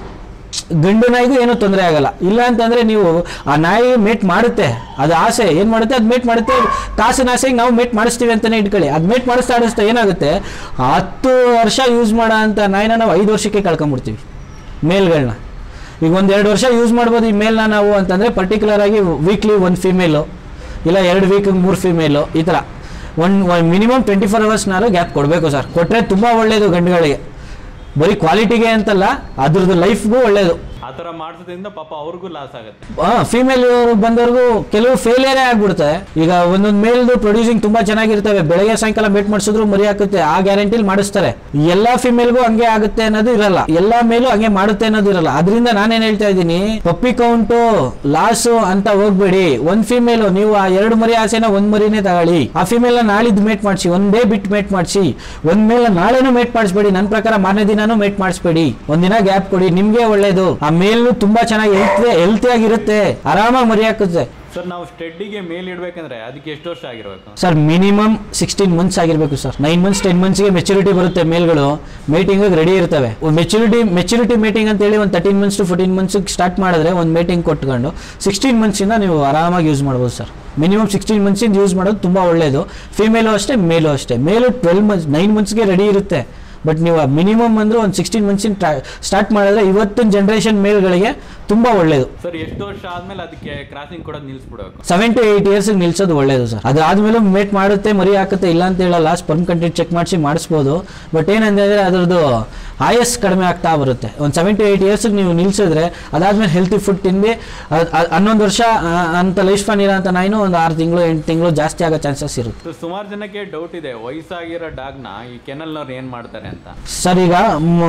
ಗಂಡು ನಾಯಿಗೂ ಏನೂ ತೊಂದರೆ ಆಗಲ್ಲ. ಇಲ್ಲ ಅಂತಂದರೆ ನೀವು ಆ ನಾಯಿ ಮೇಟ್ ಮಾಡುತ್ತೆ, ಅದು ಆಸೆ ಏನು ಮಾಡುತ್ತೆ ಅದು ಮೇಟ್ ಮಾಡುತ್ತೆ, ಕಾಸಿನ ಆಸೆಗೆ ನಾವು ಮೇಟ್ ಮಾಡಿಸ್ತೀವಿ ಅಂತಲೇ ಇಟ್ಕೊಳ್ಳಿ. ಅದು ಮೇಟ್ ಮಾಡಿಸ್ತಾ ಆಡಿಸ್ತಾ ಏನಾಗುತ್ತೆ, ಹತ್ತು ವರ್ಷ ಯೂಸ್ ಮಾಡೋ ಅಂಥ ನಾಯಿನ ನಾವು ಐದು ವರ್ಷಕ್ಕೆ ಕಳ್ಕೊಂಬಿಡ್ತೀವಿ ಮೇಲ್ಗಳನ್ನ. ಈಗ ಒಂದು ಎರಡು ವರ್ಷ ಯೂಸ್ ಮಾಡ್ಬೋದು ಈ ಮೇಲ್ನ ನಾವು ಅಂತಂದರೆ ಪರ್ಟಿಕ್ಯುಲರ್ ಆಗಿ ವೀಕ್ಲಿ ಒಂದು ಫಿಮೇಲು ಇಲ್ಲ ಎರಡು ವೀಕಿಗೆ ಮೂರು ಫಿಮೇಲು ಈ ಥರ ಒನ್ ಮಿನಿಮಮ್ ಟ್ವೆಂಟಿ ಫೋರ್ ಅವರ್ಸ್ನಾರು ಗ್ಯಾಪ್ ಕೊಡಬೇಕು ಸರ್. ಕೊಟ್ಟರೆ ತುಂಬ ಒಳ್ಳೆಯದು ಗಂಡುಗಳಿಗೆ, ಬರೀ ಕ್ವಾಲಿಟಿಗೆ ಅಂತಲ್ಲ ಅದ್ರದ್ದು ಲೈಫ್ಗೂ ಒಳ್ಳೆಯದು. ಆ ಥರ ಮಾಡಿಸೋದ್ರಿಂದ ಪಾಪ ಅವ್ರಿಗೂ ಲಾಸ್ ಆಗುತ್ತೆ. ಹಾಂ, ಫೀಮೇಲ್ ಬಂದವ್ರಿಗೂ ಕೆಲವು ಫೇಲಿಯರೇ ಆಗ್ಬಿಡುತ್ತೆ. ಈಗ ಒಂದೊಂದು ಮೇಲ್ದು ಪ್ರೊಡ್ಯೂಸಿಂಗ್ ತುಂಬ ಚೆನ್ನಾಗಿರ್ತವೆ, ಬೆಳಗ್ಗೆ ಸಾಯಂಕಾಲ ಮೇಟ್ ಮಾಡಿಸಿದ್ರು ಮರಿ ಹಾಕುತ್ತೆ, ಆ ಗ್ಯಾರಂಟಿಲಿ ಮಾಡಿಸ್ತಾರೆ. ಎಲ್ಲ ಫಿಮೇಲ್ಗೂ ಹಂಗೆ ಆಗುತ್ತೆ ಅನ್ನೋದು ಇರಲ್ಲ, ಎಲ್ಲ ಮೇಲೂ ಹಂಗೆ ಮಾಡುತ್ತೆ ಅನ್ನೋದು ಇರಲ್ಲ. ಅದರಿಂದ ನಾನೇನು ಹೇಳ್ತಾ ಇದ್ದೀನಿ, ಪಪ್ಪಿ ಕೌಂಟು ಲಾಸು ಅಂತ ಹೋಗ್ಬೇಡಿ. ಒಂದು ಫಿಮೇಲು ನೀವು ಆ ಎರಡು ಮರಿ ಆಸೆನ ಒಂದು ಮರಿನೇ ತಗೊಳ್ಳಿ, ಆ ಫಿಮೇಲ್ನ ನಾಳಿದ್ದು ಮೇಟ್ ಮಾಡಿಸಿ, ಒಂದೇ ಬಿಟ್ಟು ಮೇಟ್ ಮಾಡಿಸಿ. ಒಂದ್ ಮೇಲೆ ನಾಳೆನೂ ಮೇಟ್ ಮಾಡಿಸ್ಬೇಡಿ, ನನ್ನ ಪ್ರಕಾರ ಮಾರನೇ ದಿನಾನು ಮೇಟ್ ಮಾಡಿಸ್ಬೇಡಿ, ಒಂದಿನ ಗ್ಯಾಪ್ ಕೊಡಿ, ನಿಮ್ಗೆ ಒಳ್ಳೇದು. ಆ ಮೇಲ್ನು ತುಂಬಾ ಚೆನ್ನಾಗಿ ಹೆಲ್ತಿ ಹೆಲ್ತಿ ಆಗಿರುತ್ತೆ, ಆರಾಮಾಗಿ ಮರಿ ಹಾಕುತ್ತೆ. ಸರ್ ನಾವು ಸ್ಟೆಡ್ಡಿಗೆ ಮೇಲ್ ಇಡಬೇಕಂದ್ರೆ ಅದಕ್ಕೆ ಎಷ್ಟು ವರ್ಷ ಆಗಿರಬೇಕು ಸರ್? ಮಿನಿಮಮ್ ಸಿಕ್ಸ್ಟೀನ್ ಮಂತ್ಸ್ ಆಗಿರಬೇಕು ಸರ್. ನೈನ್ ಮಂತ್ಸ್ ಟೆನ್ ಮಂತ್ಸ್ಗೆ ಮೆಚುರಿಟಿ ಬರುತ್ತೆ ಮೇಲ್ಗಳು, ಮೇಟಿಂಗ್ ರೆಡಿ ಇರ್ತವೆ. ಮೆಚುರಿಟಿ ಮೆಚುರಿಟಿ ಮೇಟಿಂಗ್ ಅಂತ ಹೇಳಿ ಒಂದು thirteen months to fourteen months start ಮಾಡಿದ್ರೆ ಒಂದು ಮೇಟಿಂಗ್ ಕೊಟ್ಕೊಂಡು ಸಿಕ್ಸ್ಟೀನ್ ಮಂತ್ಸಿಂದ ನೀವು ಆರಾಮಾಗಿ ಯೂಸ್ ಮಾಡ್ಬೋದು ಸರ್. ಮಿನಿಮಮ್ ಸಿಕ್ಸ್ಟೀನ್ ಮಂತ್ಸಿಂದ ಯೂಸ್ ಮಾಡೋದು ತುಂಬ ಒಳ್ಳೆಯದು. ಫಿಮೇಲು ಅಷ್ಟೇ, ಮೇಲು ಅಷ್ಟೇ. ಮೇಲು ಟ್ವೆಲ್ ಮಂತ್ಸ್ ನೈನ್ ಮಂತ್ಸ್ಗೆ ರೆಡಿ ಇರುತ್ತೆ, ಬಟ್ ನೀವು ಮಿನಿಮಮ್ ಅಂದ್ರೆ ಒಂದು ಸಿಕ್ಸ್ಟೀನ್ ಮಂತ್ಸಿನ ಸ್ಟಾರ್ಟ್ ಮಾಡಿದ್ರೆ ಇವತ್ತಿನ ಜನರೇಷನ್ ಮೇಲ್ಗಳಿಗೆ ತುಂಬಾ ಒಳ್ಳೇದು. ಸರ್ ಎಷ್ಟು ವರ್ಷ ಆದ್ಮೇಲೆ ಅದಕ್ಕೆ ಕ್ರಾಸಿಂಗ್ ಕೊಡೋದು ನಿಲ್ಲಿಸ್ಬಿಡಬೇಕು? ಸೆವೆನ್ ಟು ಏಟ್ ಇಯರ್ಸ್ ನಿಲ್ಸೋದು ಒಳ್ಳೇದು ಸರ್. ಅದಾದ್ಮೇಲೆ ಮೇಟ್ ಮಾಡುತ್ತೆ, ಮರಿ ಹಾಕುತ್ತೆ, ಇಲ್ಲ ಅಂತ ಹೇಳಲ್ಲ. ಸ್ಪರ್ಮ್ ಕಂಟೆಂಟ್ ಚೆಕ್ ಮಾಡಿಸಿ ಮಾಡಿಸ್ಬೋದು, ಬಟ್ ಏನಂದ್ರೆ ಅದರದ್ದು ಆಯಸ್ ಕಡಿಮೆ ಆಗ್ತಾ ಬರುತ್ತೆ. ಒಂದು ಸೆವೆನ್ ಟು ಏಟ್ ಇಯರ್ಸ್ ನೀವು ನಿಲ್ಸಿದ್ರೆ ಅದಾದ್ಮೇಲೆ ಹೆಲ್ತಿ ಫುಡ್ ತಿಂದು ಹನ್ನೊಂದು ವರ್ಷ ಅಂತ ಲೈಫ್ ಸ್ಪಾನ್ ಇರೋ ಅಂತ ನಾಯಿನೂ ಒಂದು ಆರು ತಿಂಗಳು ಎಂಟು ತಿಂಗಳು ಜಾಸ್ತಿ ಆಗೋ ಚಾನ್ಸಸ್ ಇರುತ್ತೆ. ಸುಮಾರು ಜನಕ್ಕೆ ಡೌಟ್ ಇದೆ, ವಯಸ್ಸಾಗಿರೋ ಡಾಗ್ನ ಈ ಕೆನಲ್ನವ್ರು ಏನು ಮಾಡ್ತಾರೆ ಅಂತ. ಸರ್ ಈಗ